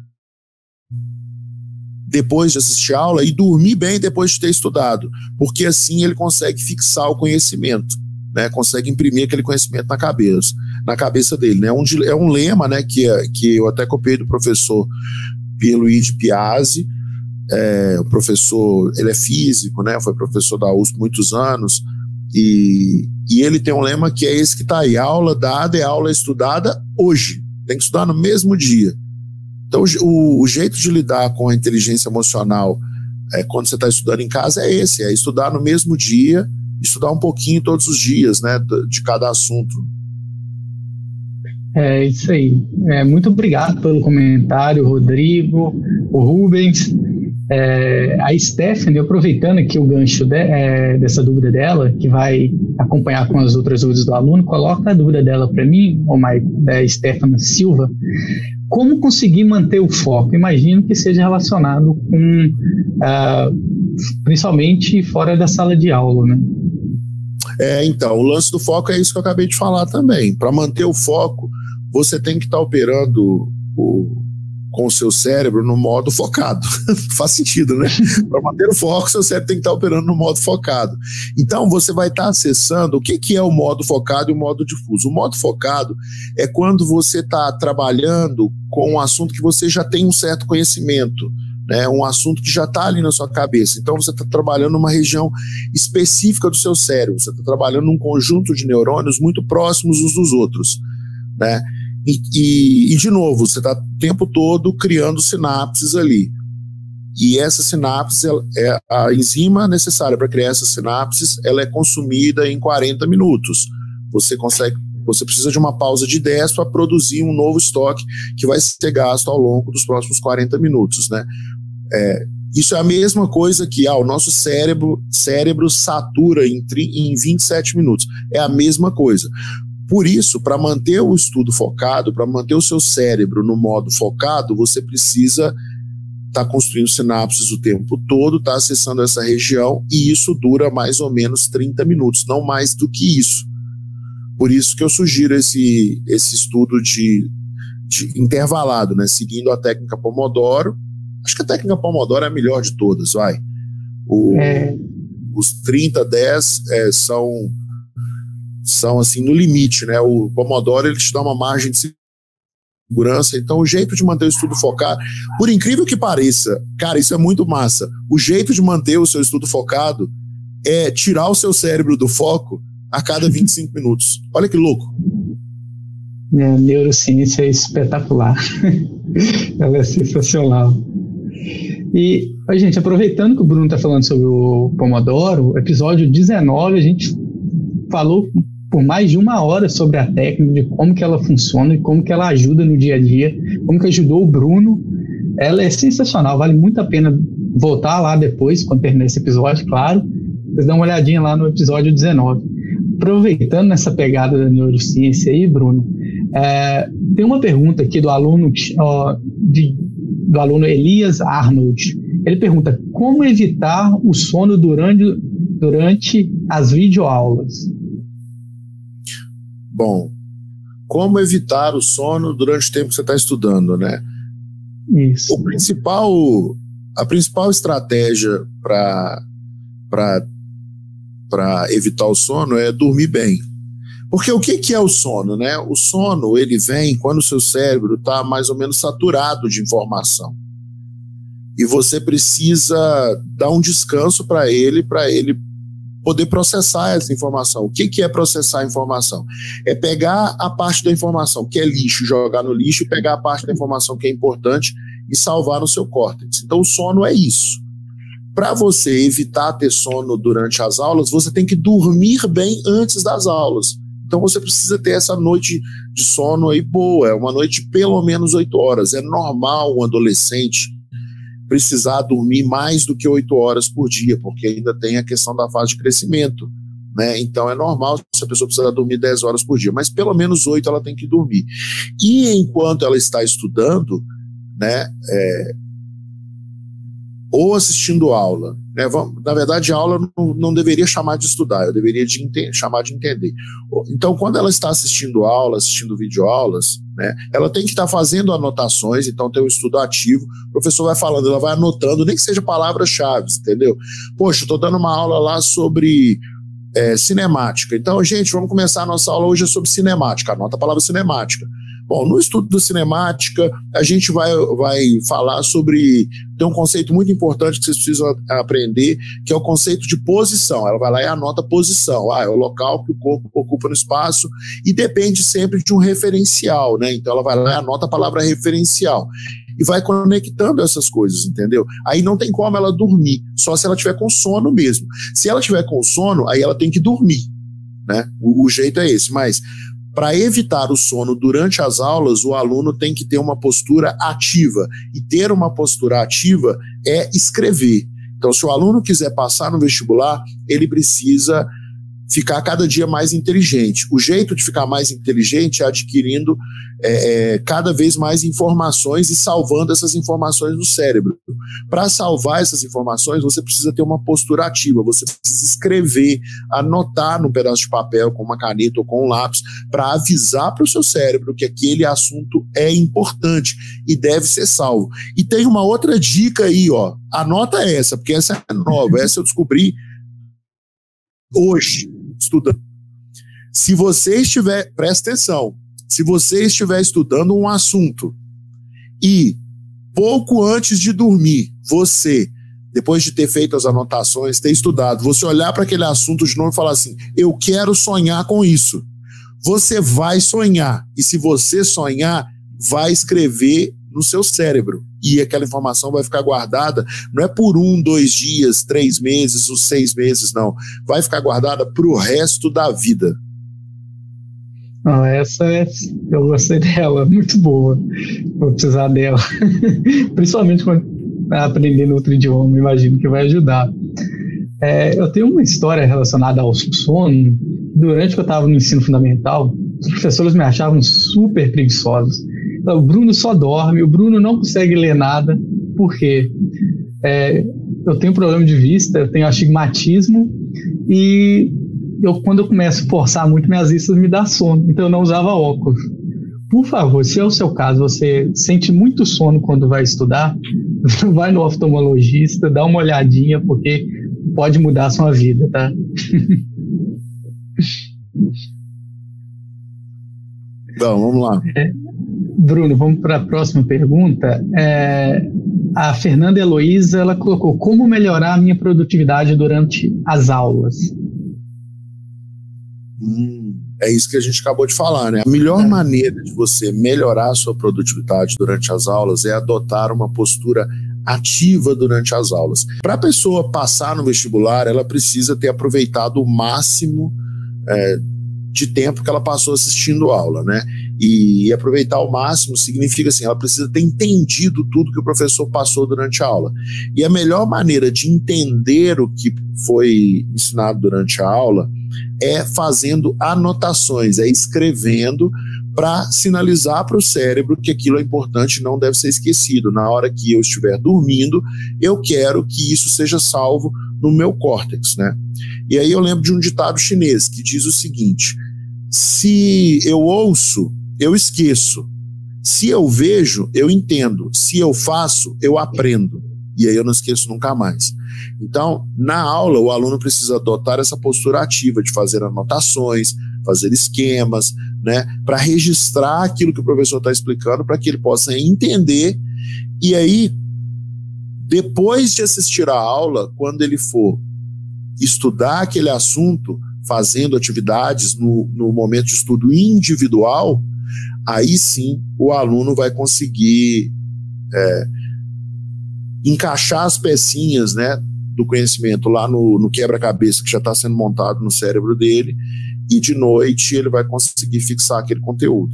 depois de assistir a aula e dormir bem depois de ter estudado, porque assim ele consegue fixar o conhecimento, né? Consegue imprimir aquele conhecimento na cabeça, na cabeça dele, né? Um, é um lema, né, que, é, que eu até copiei do professor Pierluigi Piazzi, é, o professor, ele é físico, né? Foi professor da U S P muitos anos, E, e ele tem um lema que é esse que está aí, aula dada é aula estudada hoje, tem que estudar no mesmo dia. Então o, o jeito de lidar com a inteligência emocional é, quando você está estudando em casa é esse, é estudar no mesmo dia, estudar um pouquinho todos os dias, né, de cada assunto. É isso aí, é, muito obrigado pelo comentário, Rodrigo, o Rubens. É, a Stephanie, aproveitando aqui o gancho de, é, dessa dúvida dela, que vai acompanhar com as outras dúvidas do aluno, coloca a dúvida dela para mim, ô Mike, da Stephanie Silva. Como conseguir manter o foco? Imagino que seja relacionado com, uh, principalmente fora da sala de aula, né? É, então, o lance do foco é isso que eu acabei de falar também. Para manter o foco, você tem que estar tá operando o com o seu cérebro no modo focado. Faz sentido, né? Para manter o foco, seu cérebro tem que estar operando no modo focado. Então, você vai estar acessando o que, que é o modo focado e o modo difuso. O modo focado é quando você está trabalhando com um assunto que você já tem um certo conhecimento, né? Um assunto que já está ali na sua cabeça. Então, você está trabalhando numa região específica do seu cérebro. Você está trabalhando num conjunto de neurônios muito próximos uns dos outros, né? E, e, e, de novo, você está o tempo todo criando sinapses ali. E essa sinapse, é a enzima necessária para criar essas sinapses, ela é consumida em quarenta minutos. Você consegue Você precisa de uma pausa de dez para produzir um novo estoque que vai ser gasto ao longo dos próximos quarenta minutos, né? É, isso é a mesma coisa que ah, o nosso cérebro, cérebro satura em, em vinte e sete minutos. É a mesma coisa. Por isso, para manter o estudo focado, para manter o seu cérebro no modo focado, você precisa estar tá construindo sinapses o tempo todo, estar tá acessando essa região, e isso dura mais ou menos trinta minutos, não mais do que isso. Por isso que eu sugiro esse, esse estudo de, de intervalado, né, seguindo a técnica Pomodoro. Acho que a técnica Pomodoro é a melhor de todas, vai. O, é. Os trinta, dez é, são, são assim no limite, né? O Pomodoro ele te dá uma margem de segurança, então o jeito de manter o estudo focado, por incrível que pareça, cara, isso é muito massa. O jeito de manter o seu estudo focado é tirar o seu cérebro do foco a cada vinte e cinco minutos. Olha que louco. É, a neurociência é espetacular. Ela é sensacional. E, a gente, aproveitando que o Bruno está falando sobre o Pomodoro, episódio dezenove, a gente falou por mais de uma hora sobre a técnica, de como que ela funciona e como que ela ajuda no dia a dia, como que ajudou o Bruno. Ela é sensacional, vale muito a pena voltar lá depois, quando terminar esse episódio, claro. Vocês dão uma olhadinha lá no episódio dezenove. Aproveitando essa pegada da neurociência aí, Bruno, é, tem uma pergunta aqui do aluno, ó, de, do aluno Elias Arnold. Ele pergunta: como evitar o sono durante, durante as videoaulas? Bom, como evitar o sono durante o tempo que você está estudando, né? Isso. O principal, a principal estratégia para para evitar o sono é dormir bem. Porque o que, que é o sono, né? O sono, ele vem quando o seu cérebro está mais ou menos saturado de informação. E você precisa dar um descanso para ele, para ele poder processar essa informação. O que, que é processar a informação? É pegar a parte da informação que é lixo, jogar no lixo, e pegar a parte da informação que é importante e salvar no seu córtex. Então o sono é isso. Para você evitar ter sono durante as aulas, você tem que dormir bem antes das aulas. Então você precisa ter essa noite de sono aí boa, é uma noite de pelo menos oito horas. É normal um adolescente precisar dormir mais do que oito horas por dia, porque ainda tem a questão da fase de crescimento, né? Então é normal se a pessoa precisar dormir dez horas por dia, mas pelo menos oito ela tem que dormir. E enquanto ela está estudando, né, é, ou assistindo aula, né, vamos, na verdade a aula não, não deveria chamar de estudar, eu deveria de ente- chamar de entender. Então quando ela está assistindo aula, assistindo videoaulas, né, ela tem que estar fazendo anotações, então tem um estudo ativo, o professor vai falando, ela vai anotando, nem que seja palavras-chave, entendeu? Poxa, eu estou dando uma aula lá sobre é, cinemática, então gente, vamos começar a nossa aula hoje sobre cinemática, anota a palavra cinemática. Bom, no estudo da cinemática, a gente vai, vai falar sobre, tem um conceito muito importante que vocês precisam aprender, que é o conceito de posição. Ela vai lá e anota a posição. Ah, é o local que o corpo ocupa no espaço, e depende sempre de um referencial, né? Então ela vai lá e anota a palavra referencial. E vai conectando essas coisas, entendeu? Aí não tem como ela dormir, só se ela tiver com sono mesmo. Se ela tiver com sono, aí ela tem que dormir, né? O, o jeito é esse, mas para evitar o sono durante as aulas, o aluno tem que ter uma postura ativa. E ter uma postura ativa é escrever. Então, se o aluno quiser passar no vestibular, ele precisa ficar cada dia mais inteligente. O jeito de ficar mais inteligente é adquirindo é, é, cada vez mais informações e salvando essas informações no cérebro. Para salvar essas informações, você precisa ter uma postura ativa, você precisa escrever, anotar num pedaço de papel com uma caneta ou com um lápis, para avisar para o seu cérebro que aquele assunto é importante e deve ser salvo. E tem uma outra dica aí, ó, anota essa, porque essa é nova, essa eu descobri hoje, estudando. Se você estiver, presta atenção, se você estiver estudando um assunto e pouco antes de dormir, você, depois de ter feito as anotações, ter estudado, você olhar para aquele assunto de novo e falar assim, eu quero sonhar com isso. Você vai sonhar, e se você sonhar, vai escrever no seu cérebro, e aquela informação vai ficar guardada, não é por um, dois dias, três meses, ou seis meses, não. Vai ficar guardada para o resto da vida. Não, essa é, eu gostei dela, muito boa. Vou precisar dela. Principalmente quando aprendendo outro idioma, imagino que vai ajudar. É, eu tenho uma história relacionada ao sono. Durante que eu estava no ensino fundamental, os professores me achavam super preguiçosos. Então, o Bruno só dorme, o Bruno não consegue ler nada, por quê? É, eu tenho problema de vista, eu tenho astigmatismo e eu, quando eu começo a forçar muito, minhas vistas me dão sono, então eu não usava óculos. Por favor, se é o seu caso, você sente muito sono quando vai estudar, vai no oftalmologista, dá uma olhadinha, porque pode mudar a sua vida, tá? Então, vamos lá. É, Bruno, vamos para a próxima pergunta. É, a Fernanda Heloísa, ela colocou: como melhorar a minha produtividade durante as aulas? Hum, é isso que a gente acabou de falar, né? A melhor é. maneira de você melhorar a sua produtividade durante as aulas é adotar uma postura ativa durante as aulas. Para a pessoa passar no vestibular, ela precisa ter aproveitado o máximo é, de tempo que ela passou assistindo aula, né? E, e aproveitar ao máximo significa assim, ela precisa ter entendido tudo que o professor passou durante a aula. E a melhor maneira de entender o que foi ensinado durante a aula é fazendo anotações, é escrevendo para sinalizar para o cérebro que aquilo é importante e não deve ser esquecido. Na hora que eu estiver dormindo, eu quero que isso seja salvo no meu córtex, né? E aí eu lembro de um ditado chinês que diz o seguinte: se eu ouço, eu esqueço. Se eu vejo, eu entendo. Se eu faço, eu aprendo. E aí eu não esqueço nunca mais. Então, na aula, o aluno precisa adotar essa postura ativa de fazer anotações, fazer esquemas, né, para registrar aquilo que o professor está explicando, para que ele possa entender. E aí, depois de assistir a aula, quando ele for estudar aquele assunto, fazendo atividades no, no momento de estudo individual, aí sim o aluno vai conseguir é, encaixar as pecinhas, né, do conhecimento lá no, no quebra-cabeça que já está sendo montado no cérebro dele, e de noite ele vai conseguir fixar aquele conteúdo.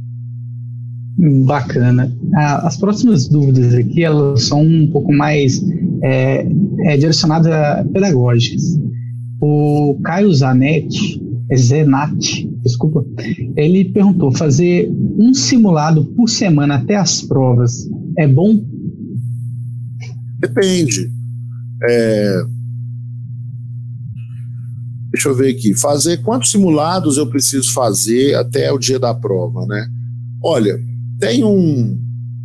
Bacana. Ah, as próximas dúvidas aqui, elas são um pouco mais é, é, direcionadas a pedagógicas. O Caio Zanetti, Zenatti, desculpa, ele perguntou: fazer um simulado por semana até as provas é bom? Depende. É... Deixa eu ver aqui. Fazer quantos simulados eu preciso fazer até o dia da prova, né? Olha, tem um,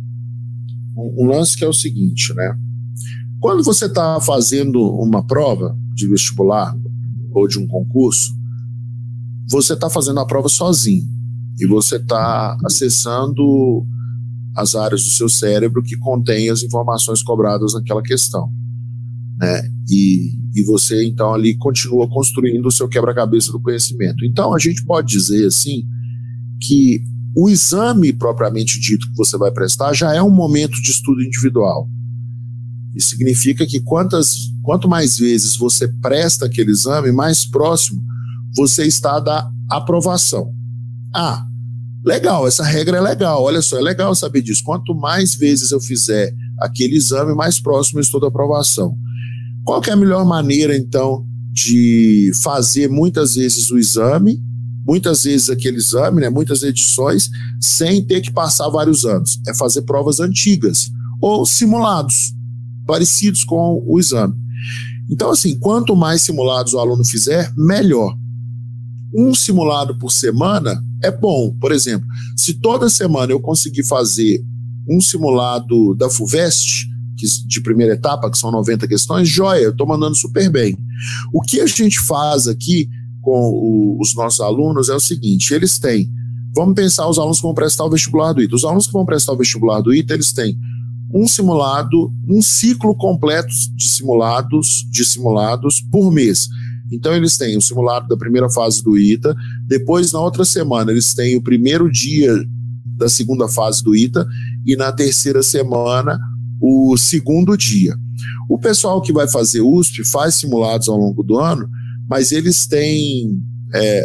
um lance que é o seguinte, né? Quando você está fazendo uma prova de vestibular ou de um concurso, você está fazendo a prova sozinho e você está acessando as áreas do seu cérebro que contêm as informações cobradas naquela questão, né? E, e você, então, ali continua construindo o seu quebra-cabeça do conhecimento. Então, a gente pode dizer, assim, que o exame propriamente dito que você vai prestar já é um momento de estudo individual. Isso significa que quantas, quanto mais vezes você presta aquele exame, mais próximo você está da aprovação. Ah, legal, essa regra é legal, olha só, é legal saber disso. Quanto mais vezes eu fizer aquele exame, mais próximo eu estou da aprovação. Qual que é a melhor maneira, então, de fazer muitas vezes o exame, muitas vezes aquele exame, né, muitas edições, sem ter que passar vários anos? É fazer provas antigas ou simulados, parecidos com o exame. Então, assim, quanto mais simulados o aluno fizer, melhor. Um simulado por semana é bom. Por exemplo, se toda semana eu conseguir fazer um simulado da FUVEST, que, de primeira etapa, que são noventa questões, joia, eu estou mandando super bem. O que a gente faz aqui com o, os nossos alunos é o seguinte: eles têm, vamos pensar os alunos que vão prestar o vestibular do I T A. Os alunos que vão prestar o vestibular do I T A, eles têm um simulado, um ciclo completo de simulados, de simulados por mês. Então eles têm o simulado da primeira fase do I T A, depois na outra semana eles têm o primeiro dia da segunda fase do I T A e na terceira semana o segundo dia. O pessoal que vai fazer U S P faz simulados ao longo do ano, mas eles têm é,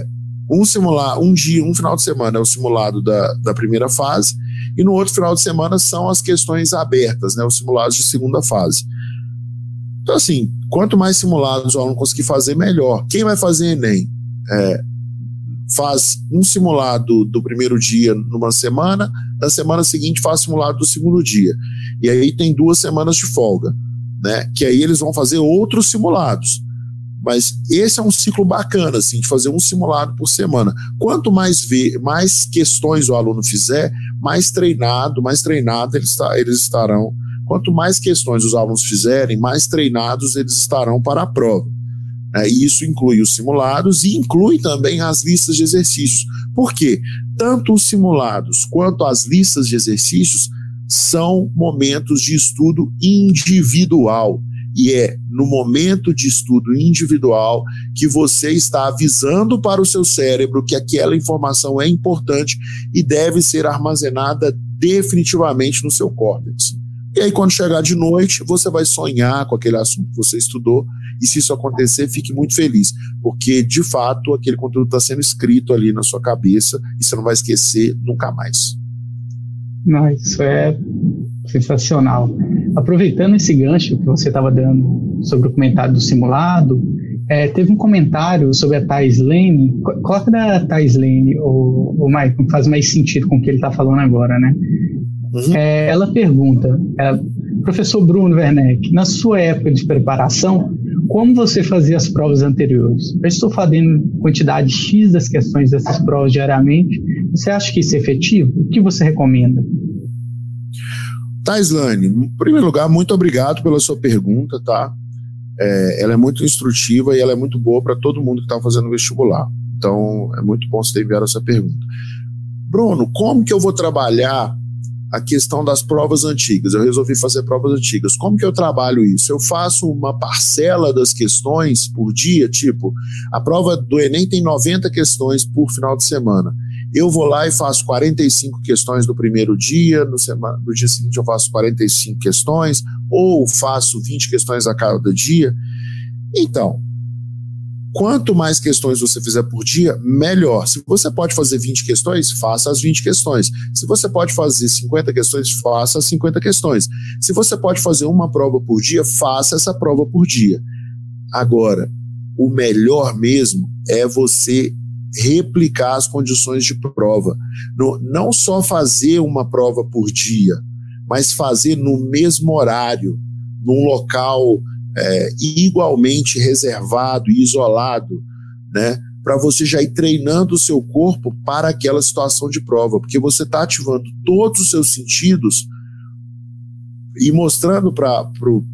Um simulado, um dia, um final de semana é o simulado da, da primeira fase, e no outro final de semana são as questões abertas, né, os simulados de segunda fase. Então, assim, quanto mais simulados o aluno conseguir fazer, melhor. Quem vai fazer Enem? É, faz um simulado do primeiro dia numa semana, na semana seguinte faz simulado do segundo dia. E aí tem duas semanas de folga, né? Que aí eles vão fazer outros simulados. Mas esse é um ciclo bacana, assim, de fazer um simulado por semana. Quanto mais, ver, mais questões o aluno fizer, mais treinado, mais treinado eles, eles estarão. Quanto mais questões os alunos fizerem, mais treinados eles estarão para a prova. É, e isso inclui os simulados e inclui também as listas de exercícios. Por quê? Tanto os simulados quanto as listas de exercícios são momentos de estudo individual. E é no momento de estudo individual que você está avisando para o seu cérebro que aquela informação é importante e deve ser armazenada definitivamente no seu córtex. E aí, quando chegar de noite, você vai sonhar com aquele assunto que você estudou, e se isso acontecer, fique muito feliz, porque, de fato, aquele conteúdo está sendo escrito ali na sua cabeça e você não vai esquecer nunca mais. Não, isso é sensacional. Aproveitando esse gancho que você estava dando sobre o comentário do simulado, é, teve um comentário sobre a Thais Lane. Coloca da Thais Lane, o, o Maicon, faz mais sentido com o que ele está falando agora, né? Uhum. É, ela pergunta, é, professor Bruno Werneck, na sua época de preparação, como você fazia as provas anteriores? Eu estou fazendo quantidade X das questões dessas provas diariamente. Você acha que isso é efetivo? O que você recomenda? Thaislane, em primeiro lugar, muito obrigado pela sua pergunta, tá? É, ela é muito instrutiva e ela é muito boa para todo mundo que está fazendo vestibular. Então, é muito bom você ter enviado essa pergunta. Bruno, como que eu vou trabalhar a questão das provas antigas? Eu resolvi fazer provas antigas. Como que eu trabalho isso? Eu faço uma parcela das questões por dia, tipo, a prova do Enem tem noventa questões por final de semana. Eu vou lá e faço quarenta e cinco questões no primeiro dia, no, semana, no dia seguinte eu faço quarenta e cinco questões, ou faço vinte questões a cada dia. Então, quanto mais questões você fizer por dia, melhor. Se você pode fazer vinte questões, faça as vinte questões. Se você pode fazer cinquenta questões, faça as cinquenta questões. Se você pode fazer uma prova por dia, faça essa prova por dia. Agora, o melhor mesmo é você replicar as condições de prova. No, não só fazer uma prova por dia, mas fazer no mesmo horário, num local É, igualmente reservado e isolado, né, para você já ir treinando o seu corpo para aquela situação de prova, porque você está ativando todos os seus sentidos e mostrando para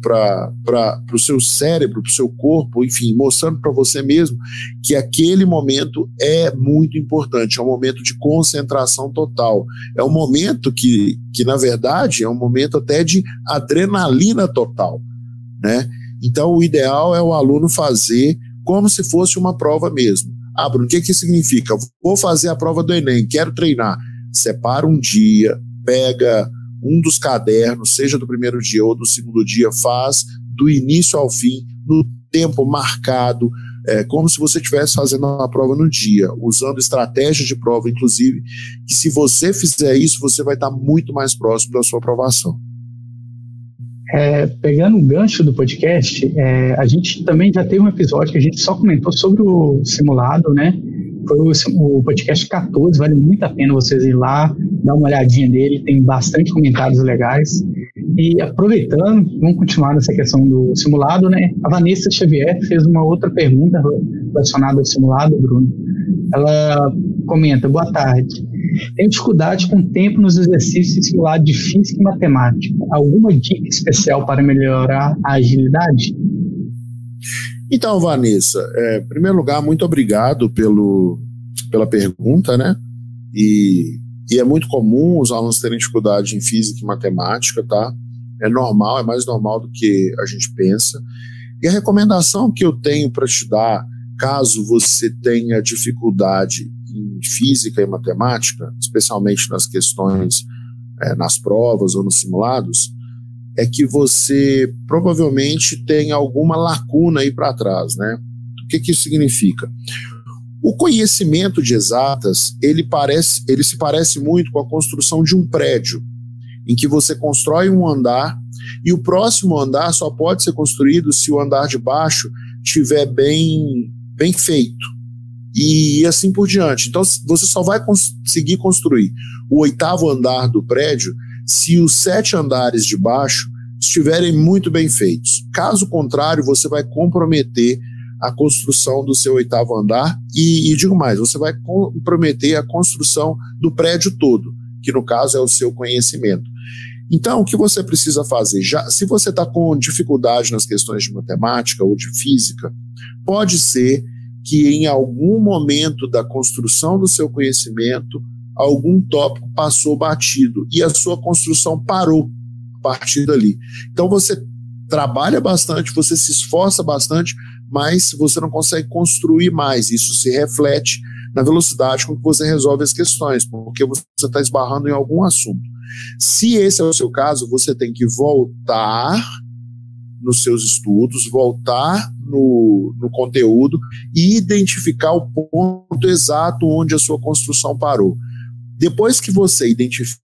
o seu cérebro, para o seu corpo, enfim, mostrando para você mesmo que aquele momento é muito importante, é um momento de concentração total, é um momento que, que na verdade, é um momento até de adrenalina total, né? Então, o ideal é o aluno fazer como se fosse uma prova mesmo. Ah, Bruno, o que que significa? Vou fazer a prova do Enem, quero treinar. Separa um dia, pega um dos cadernos, seja do primeiro dia ou do segundo dia, faz do início ao fim, no tempo marcado, é, como se você estivesse fazendo a prova no dia, usando estratégias de prova, inclusive, que se você fizer isso, você vai estar muito mais próximo da sua aprovação. É, pegando o gancho do podcast, é, a gente também já teve um episódio que a gente só comentou sobre o simulado, né? Foi o, o podcast quatorze, vale muito a pena vocês ir lá, dar uma olhadinha nele, tem bastante comentários legais. E aproveitando, vamos continuar nessa questão do simulado, né? A Vanessa Xavier fez uma outra pergunta relacionada ao simulado, Bruno. Ela comenta, boa tarde. Tenho dificuldade com o tempo nos exercícios simulados de física e matemática. Alguma dica especial para melhorar a agilidade? Então, Vanessa, é, em primeiro lugar, muito obrigado pelo, pela pergunta, né? E, e é muito comum os alunos terem dificuldade em física e matemática, tá? É normal, é mais normal do que a gente pensa. E a recomendação que eu tenho para te dar, caso você tenha dificuldade em física e matemática, especialmente nas questões, é, nas provas ou nos simulados, é que você provavelmente tem alguma lacuna aí para trás, né? O que que isso significa? O conhecimento de exatas, ele, parece, ele se parece muito com a construção de um prédio, em que você constrói um andar e o próximo andar só pode ser construído se o andar de baixo estiver bem, bem feito. E assim por diante. Então você só vai conseguir construir o oitavo andar do prédio se os sete andares de baixo estiverem muito bem feitos. Caso contrário, você vai comprometer a construção do seu oitavo andar e, e digo mais, você vai comprometer a construção do prédio todo, que no caso é o seu conhecimento. Então, o que você precisa fazer? Já, se você está com dificuldade nas questões de matemática ou de física, pode ser que em algum momento da construção do seu conhecimento, algum tópico passou batido e a sua construção parou a partir dali. Então você trabalha bastante, você se esforça bastante, mas você não consegue construir mais. Isso se reflete na velocidade com que você resolve as questões, porque você está esbarrando em algum assunto. Se esse é o seu caso, você tem que voltar nos seus estudos, voltar no, no conteúdo e identificar o ponto exato onde a sua construção parou. Depois que você identifica,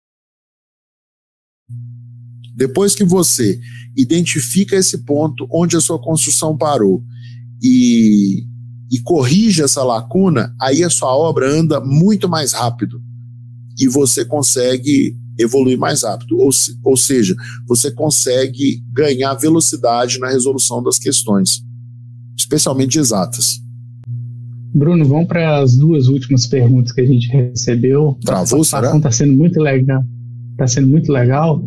depois que você identifica esse ponto onde a sua construção parou e, e corrige essa lacuna, aí a sua obra anda muito mais rápido e você consegue evoluir mais rápido, ou, se, ou seja, você consegue ganhar velocidade na resolução das questões, especialmente exatas. Bruno, vamos para as duas últimas perguntas que a gente recebeu. Travou, será? Está sendo muito legal. Está sendo muito legal.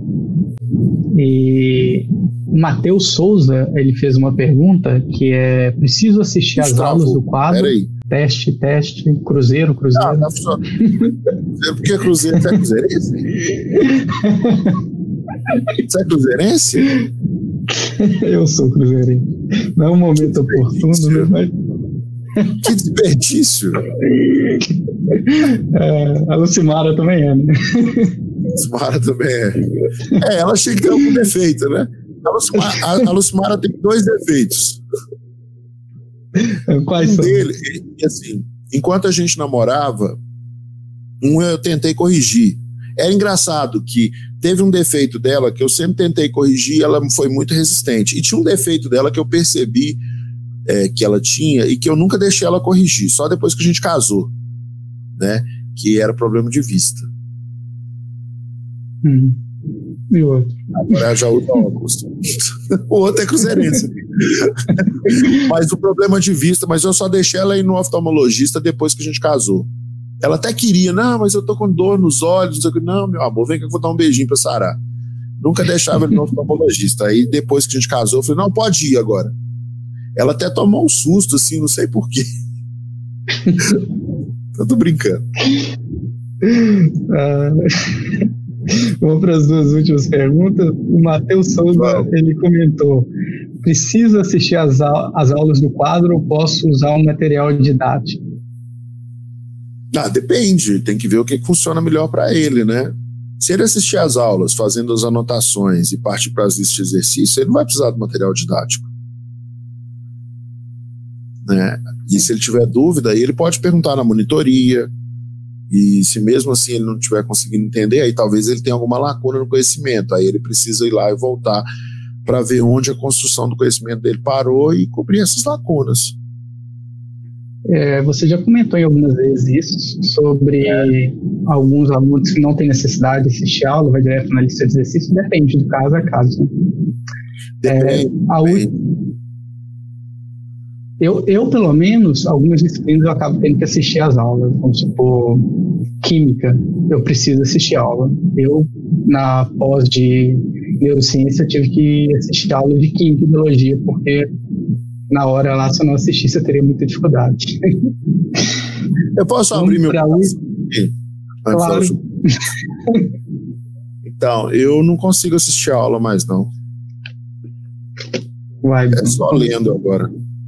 E o Matheus Souza, ele fez uma pergunta que é: preciso assistir às aulas do quadro? Peraí. Teste, teste, Cruzeiro, Cruzeiro. Ah, tá funcionando. Por que Cruzeiro? Você é cruzeirense? Você é cruzeirense? Eu sou cruzeirense. Não é um momento oportuno, né? Mas... Que desperdício. É, a Lucimara também é, né? A Lucimara também é. É, ela chega que tem algum defeito, né? A Lucimara, a, a Lucimara tem dois defeitos. Quais um são? dele, e, assim, enquanto a gente namorava, um eu tentei corrigir. Era engraçado que teve um defeito dela que eu sempre tentei corrigir, ela foi muito resistente. E tinha um defeito dela que eu percebi é, que ela tinha e que eu nunca deixei ela corrigir, só depois que a gente casou, né? Que era problema de vista. Hum. E o outro? Agora já usa óculos. O outro é cruzeirense. Mas o problema de vista, mas eu só deixei ela ir no oftalmologista depois que a gente casou. Ela até queria, não, mas eu tô com dor nos olhos, não sei o que. Não, meu amor, vem que eu vou dar um beijinho pra sarar. Nunca deixava ele no oftalmologista. Aí depois que a gente casou, eu falei, não, pode ir agora. Ela até tomou um susto, assim, não sei porquê. Eu tô brincando. Ah, vamos para as duas últimas perguntas. O Matheus Souza, ele comentou: preciso assistir às, às aulas do quadro ou posso usar um material didático? Ah, depende, tem que ver o que funciona melhor para ele, né? Se ele assistir às aulas, fazendo as anotações e partir para as listas de exercício, ele não vai precisar do material didático, né? E se ele tiver dúvida, aí ele pode perguntar na monitoria, e se mesmo assim ele não estiver conseguindo entender, aí talvez ele tenha alguma lacuna no conhecimento, aí ele precisa ir lá e voltar para ver onde a construção do conhecimento dele parou e cobrir essas lacunas. É, você já comentou em algumas vezes isso, sobre é. alguns alunos que não têm necessidade de assistir a aula, vai direto na lista de exercício, depende do caso a caso. Né? Depende, é, a depende. Eu, eu, pelo menos, algumas disciplinas eu acabo tendo que assistir às aulas, como tipo química, eu preciso assistir a aula. Eu, na pós de neurociência, tive que assistir a aula de química e biologia, porque na hora lá, se eu não assistisse, eu teria muita dificuldade. Eu posso Vamos abrir meu coração? Claro. Então, eu não consigo assistir a aula mais, não. Vai, é só lendo agora.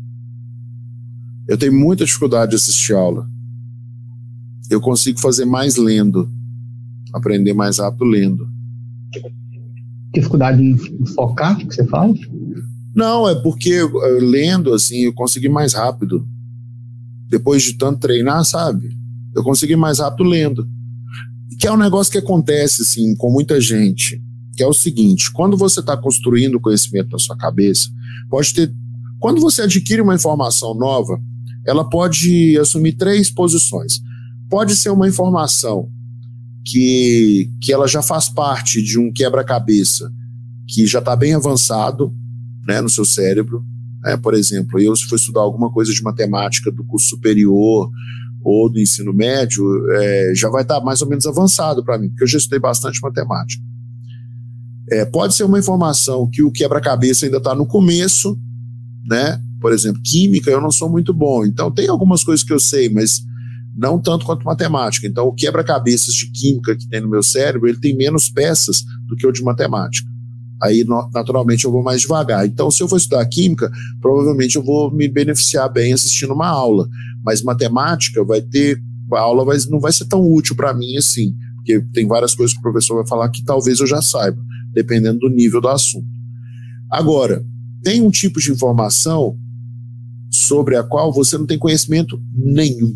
Eu tenho muita dificuldade de assistir a aula. Eu consigo fazer mais lendo. Aprender mais rápido lendo. Dificuldade em focar, que você fala? Não, é porque lendo, assim, eu consegui mais rápido. depois de tanto treinar, sabe? Eu consegui mais rápido lendo. Que é um negócio que acontece, assim, com muita gente, que é o seguinte: quando você está construindo conhecimento na sua cabeça, pode ter... Quando você adquire uma informação nova, ela pode assumir três posições. Pode ser uma informação que, que ela já faz parte de um quebra-cabeça que já está bem avançado, né, no seu cérebro. É, por exemplo, eu, se for estudar alguma coisa de matemática do curso superior ou do ensino médio, é, já vai estar tá mais ou menos avançado para mim, porque eu já estudei bastante matemática. É, pode ser uma informação que o quebra-cabeça ainda está no começo, né? Por exemplo, química eu não sou muito bom, então tem algumas coisas que eu sei, mas não tanto quanto matemática. Então o quebra-cabeças de química que tem no meu cérebro, ele tem menos peças do que o de matemática. Aí, naturalmente, eu vou mais devagar. Então, se eu for estudar química, provavelmente eu vou me beneficiar bem assistindo uma aula. Mas matemática vai ter... A aula vai, não vai ser tão útil para mim assim, porque tem várias coisas que o professor vai falar que talvez eu já saiba, dependendo do nível do assunto. Agora, tem um tipo de informação sobre a qual você não tem conhecimento nenhum.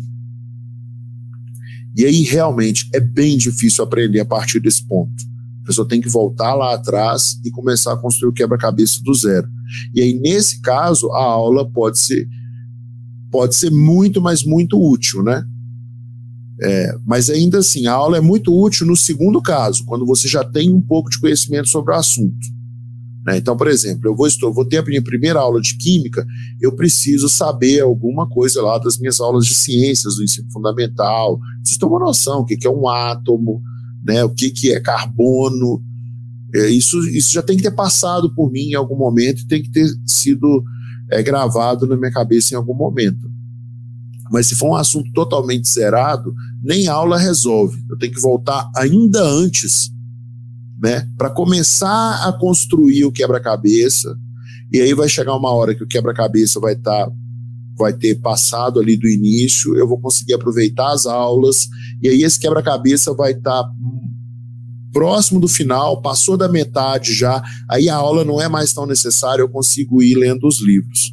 E aí, realmente, é bem difícil aprender a partir desse ponto. A pessoa tem que voltar lá atrás e começar a construir o quebra-cabeça do zero. E aí, nesse caso, a aula pode ser, pode ser muito, mas muito útil, né? É, mas ainda assim, a aula é muito útil no segundo caso, quando você já tem um pouco de conhecimento sobre o assunto. Né? Então, por exemplo, eu vou, estou, vou ter a minha primeira aula de química, eu preciso saber alguma coisa lá das minhas aulas de ciências do ensino fundamental. Preciso ter uma noção, o que é um átomo, né, o que, que é carbono, é, isso, isso já tem que ter passado por mim em algum momento e tem que ter sido é, gravado na minha cabeça em algum momento. Mas se for um assunto totalmente zerado, nem aula resolve. Eu tenho que voltar ainda antes, né, para começar a construir o quebra-cabeça, e aí vai chegar uma hora que o quebra-cabeça vai estar... Tá, vai ter passado ali do início, eu vou conseguir aproveitar as aulas, e aí esse quebra-cabeça vai estar tá próximo do final, passou da metade já, aí a aula não é mais tão necessária, eu consigo ir lendo os livros.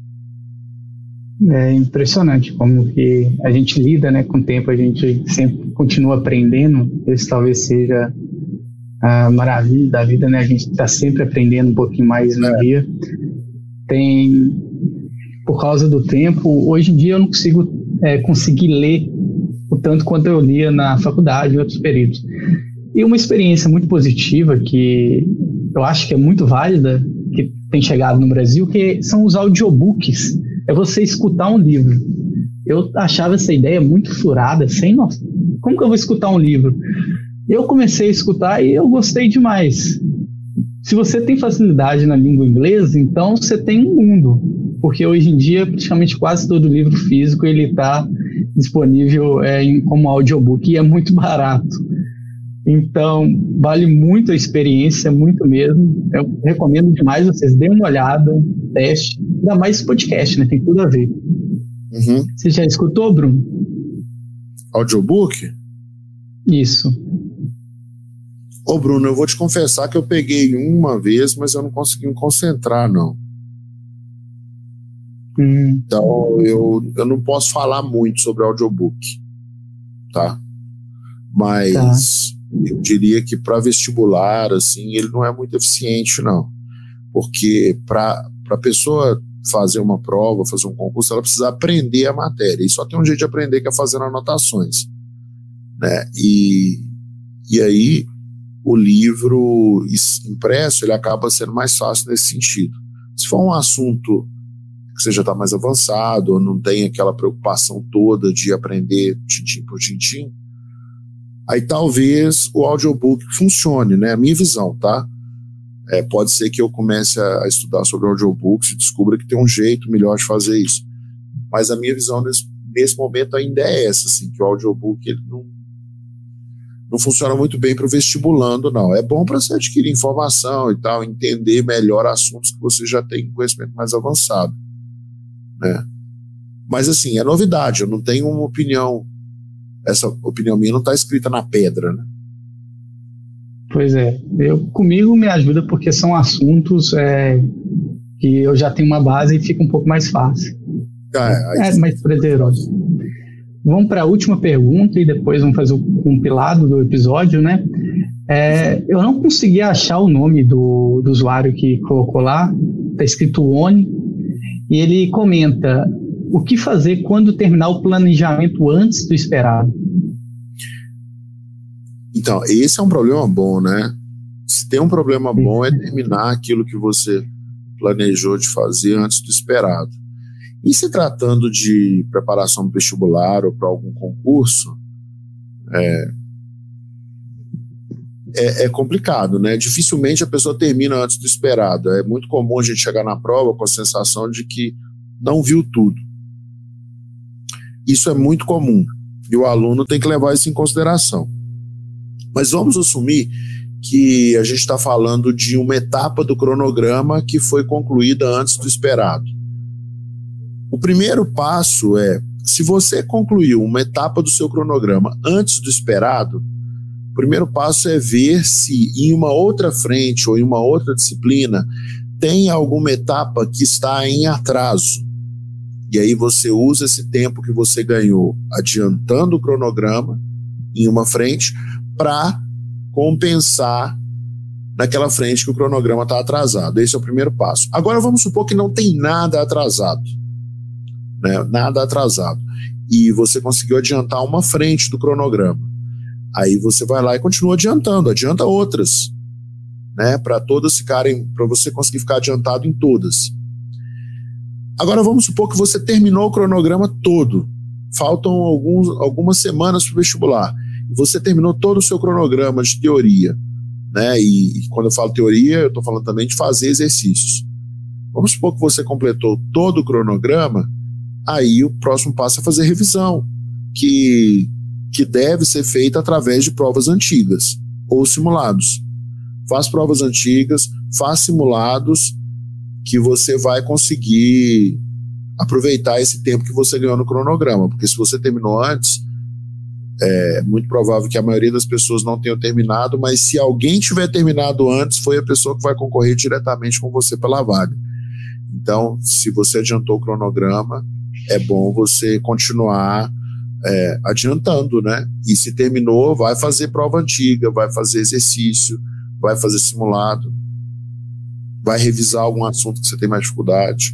É impressionante como que a gente lida, né, com o tempo, a gente sempre continua aprendendo. Esse talvez seja a maravilha da vida, né, a gente está sempre aprendendo um pouquinho mais no é. dia. Tem... Por causa do tempo, hoje em dia eu não consigo é, conseguir ler o tanto quanto eu lia na faculdade e outros períodos. E uma experiência muito positiva que eu acho que é muito válida, que tem chegado no Brasil, que são os audiobooks. É você escutar um livro. Eu achava essa ideia muito furada, sem noção. Como que eu vou escutar um livro? Eu comecei a escutar e eu gostei demais. Se você tem facilidade na língua inglesa, então você tem um mundo. Porque hoje em dia, praticamente quase todo livro físico ele está disponível é, em, como audiobook e é muito barato. Então, vale muito a experiência, muito mesmo. Eu recomendo demais vocês deem uma olhada, teste. Ainda mais esse podcast, né? Tem tudo a ver. Uhum. Você já escutou, Bruno? Audiobook? Isso. Ô, Bruno, eu vou te confessar que eu peguei uma vez, mas eu não consegui me concentrar, não. Hum. Então, eu, eu não posso falar muito sobre audiobook, tá? Mas tá. Eu diria que para vestibular, assim, ele não é muito eficiente, não. Porque para a pessoa fazer uma prova, fazer um concurso, ela precisa aprender a matéria. E só tem um jeito de aprender, que é fazendo anotações, né? E, e aí, o livro impresso, ele acaba sendo mais fácil nesse sentido. Se for um assunto que você já está mais avançado, ou não tem aquela preocupação toda de aprender tintim por tintim, aí talvez o audiobook funcione, né? A minha visão, tá? É, pode ser que eu comece a, a estudar sobre audiobooks e descubra que tem um jeito melhor de fazer isso. Mas a minha visão nesse, nesse momento ainda é essa, assim, que o audiobook ele não, não funciona muito bem para o vestibulando, não. É bom para você adquirir informação e tal, entender melhor assuntos que você já tem conhecimento mais avançado, né? Mas, assim, é novidade, eu não tenho uma opinião. Essa opinião minha não está escrita na pedra, né? Pois é, eu, comigo me ajuda porque são assuntos é, que eu já tenho uma base e fica um pouco mais fácil. Ah, é mais prazeroso. Vamos para a última pergunta e depois vamos fazer o compilado do episódio, né? É, eu não consegui achar o nome do, do usuário que colocou lá, está escrito Oni, e ele comenta: o que fazer quando terminar o planejamento antes do esperado? Então, esse é um problema bom, né? Se tem um problema bom é terminar aquilo que você planejou de fazer antes do esperado. E se tratando de preparação vestibular ou para algum concurso, é, é, é complicado, né? Dificilmente a pessoa termina antes do esperado. É muito comum a gente chegar na prova com a sensação de que não viu tudo. Isso é muito comum e o aluno tem que levar isso em consideração. Mas vamos assumir que a gente está falando de uma etapa do cronograma que foi concluída antes do esperado. O primeiro passo é, se você concluiu uma etapa do seu cronograma antes do esperado, o primeiro passo é ver se em uma outra frente ou em uma outra disciplina tem alguma etapa que está em atraso. E aí você usa esse tempo que você ganhou adiantando o cronograma em uma frente para compensar naquela frente que o cronograma está atrasado. Esse é o primeiro passo. Agora vamos supor que não tem nada atrasado. Né? Nada atrasado. E você conseguiu adiantar uma frente do cronograma. Aí você vai lá e continua adiantando, adianta outras, né? Para todas ficarem, para você conseguir ficar adiantado em todas. Agora vamos supor que você terminou o cronograma todo. Faltam alguns, algumas semanas para o vestibular. Você terminou todo o seu cronograma de teoria, né? E, e quando eu falo teoria, eu estou falando também de fazer exercícios. Vamos supor que você completou todo o cronograma. Aí o próximo passo é fazer revisão, que, que deve ser feita através de provas antigas ou simulados. Faz provas antigas, faz simulados, que você vai conseguir aproveitar esse tempo que você ganhou no cronograma, porque se você terminou antes, é muito provável que a maioria das pessoas não tenham terminado, mas se alguém tiver terminado antes, foi a pessoa que vai concorrer diretamente com você pela vaga. Então, se você adiantou o cronograma, é bom você continuar é, adiantando, né? E se terminou, vai fazer prova antiga, vai fazer exercício, vai fazer simulado, vai revisar algum assunto que você tem mais dificuldade.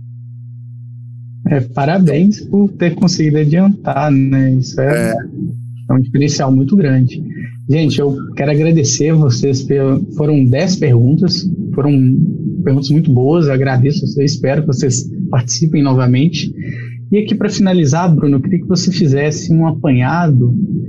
É, parabéns por ter conseguido adiantar, né? Isso é, é. é um diferencial muito grande. Gente, eu quero agradecer vocês, foram dez perguntas, foram perguntas muito boas, eu agradeço, eu espero que vocês participem novamente. E aqui para finalizar, Bruno, eu queria que você fizesse um apanhado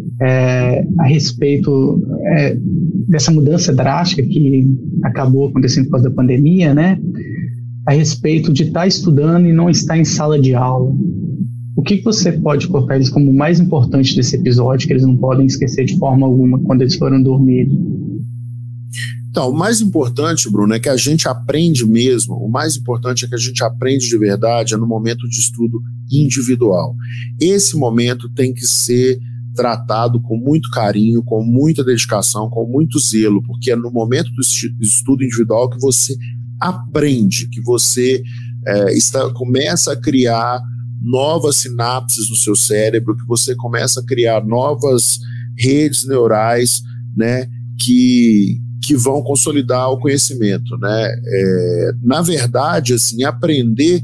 é, a respeito é, dessa mudança drástica que acabou acontecendo por causa da pandemia, né? A respeito de estar estudando e não estar em sala de aula. O que você pode colocar eles como o mais importante desse episódio, que eles não podem esquecer de forma alguma quando eles forem dormir? Então, o mais importante, Bruno, é que a gente aprende mesmo, o mais importante é que a gente aprende de verdade é no momento de estudo individual. Esse momento tem que ser tratado com muito carinho, com muita dedicação, com muito zelo, porque é no momento do estudo individual que você aprende, que você é, está, começa a criar novas sinapses no seu cérebro, que você começa a criar novas redes neurais, né, que, que vão consolidar o conhecimento, né? É, na verdade, assim, aprender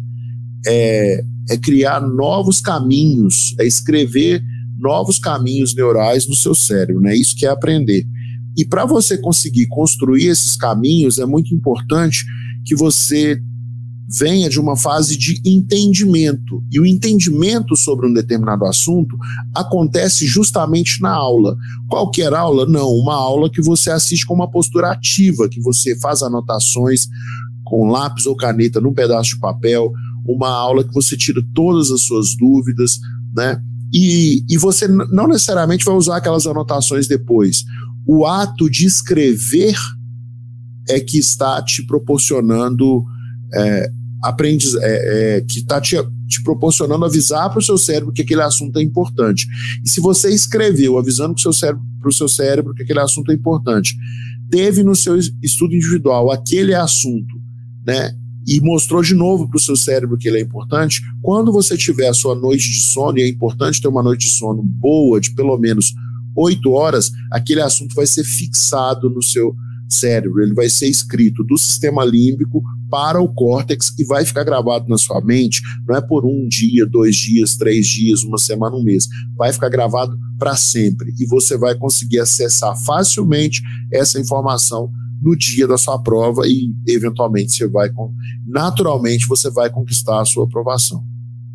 é, é criar novos caminhos, é escrever novos caminhos neurais no seu cérebro, né? Isso que é aprender. E para você conseguir construir esses caminhos, é muito importante que você venha de uma fase de entendimento. E o entendimento sobre um determinado assunto acontece justamente na aula. Qualquer aula? Não, uma aula que você assiste com uma postura ativa, que você faz anotações com lápis ou caneta num pedaço de papel, uma aula que você tira todas as suas dúvidas, né? E, e você não necessariamente vai usar aquelas anotações depois. O ato de escrever é que está te proporcionando é, aprendiz, é, é, que está te, te proporcionando avisar para o seu cérebro que aquele assunto é importante. E se você escreveu avisando para o seu cérebro, pro seu cérebro que aquele assunto é importante, teve no seu estudo individual aquele assunto, né, e mostrou de novo para o seu cérebro que ele é importante, quando você tiver a sua noite de sono, e é importante ter uma noite de sono boa, de pelo menos oito horas, aquele assunto vai ser fixado no seu cérebro, ele vai ser escrito do sistema límbico para o córtex e vai ficar gravado na sua mente, não é por um dia, dois dias, três dias, uma semana, um mês, vai ficar gravado para sempre, e você vai conseguir acessar facilmente essa informação no dia da sua prova e eventualmente você vai, naturalmente você vai conquistar a sua aprovação.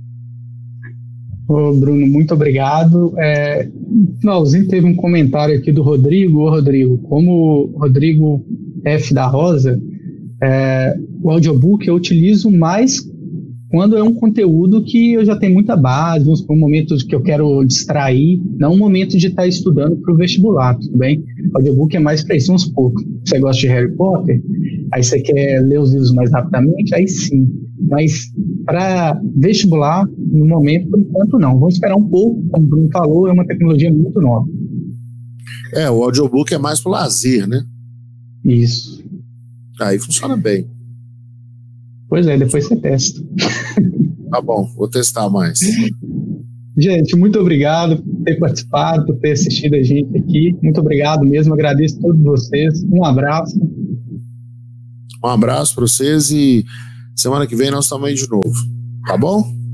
Ô Bruno, muito obrigado. É, no finalzinho teve um comentário aqui do Rodrigo. Ô Rodrigo, como o Rodrigo F da Rosa, é, o audiobook eu utilizo mais quando é um conteúdo que eu já tenho muita base, um momento que eu quero distrair, não um momento de estar estudando para o vestibular, tudo bem? O audiobook é mais para isso, uns poucos. Você gosta de Harry Potter, aí você quer ler os livros mais rapidamente, aí sim. Mas para vestibular, no momento, por enquanto não. Vamos esperar um pouco, como o Bruno falou, é uma tecnologia muito nova. É, o audiobook é mais para o lazer, né? Isso. Aí funciona bem. Pois é, depois você testa. Tá bom, vou testar mais. Gente, muito obrigado por ter participado, por ter assistido a gente aqui. Muito obrigado mesmo, agradeço a todos vocês. Um abraço. Um abraço para vocês e semana que vem nós estamos aí de novo. Tá bom?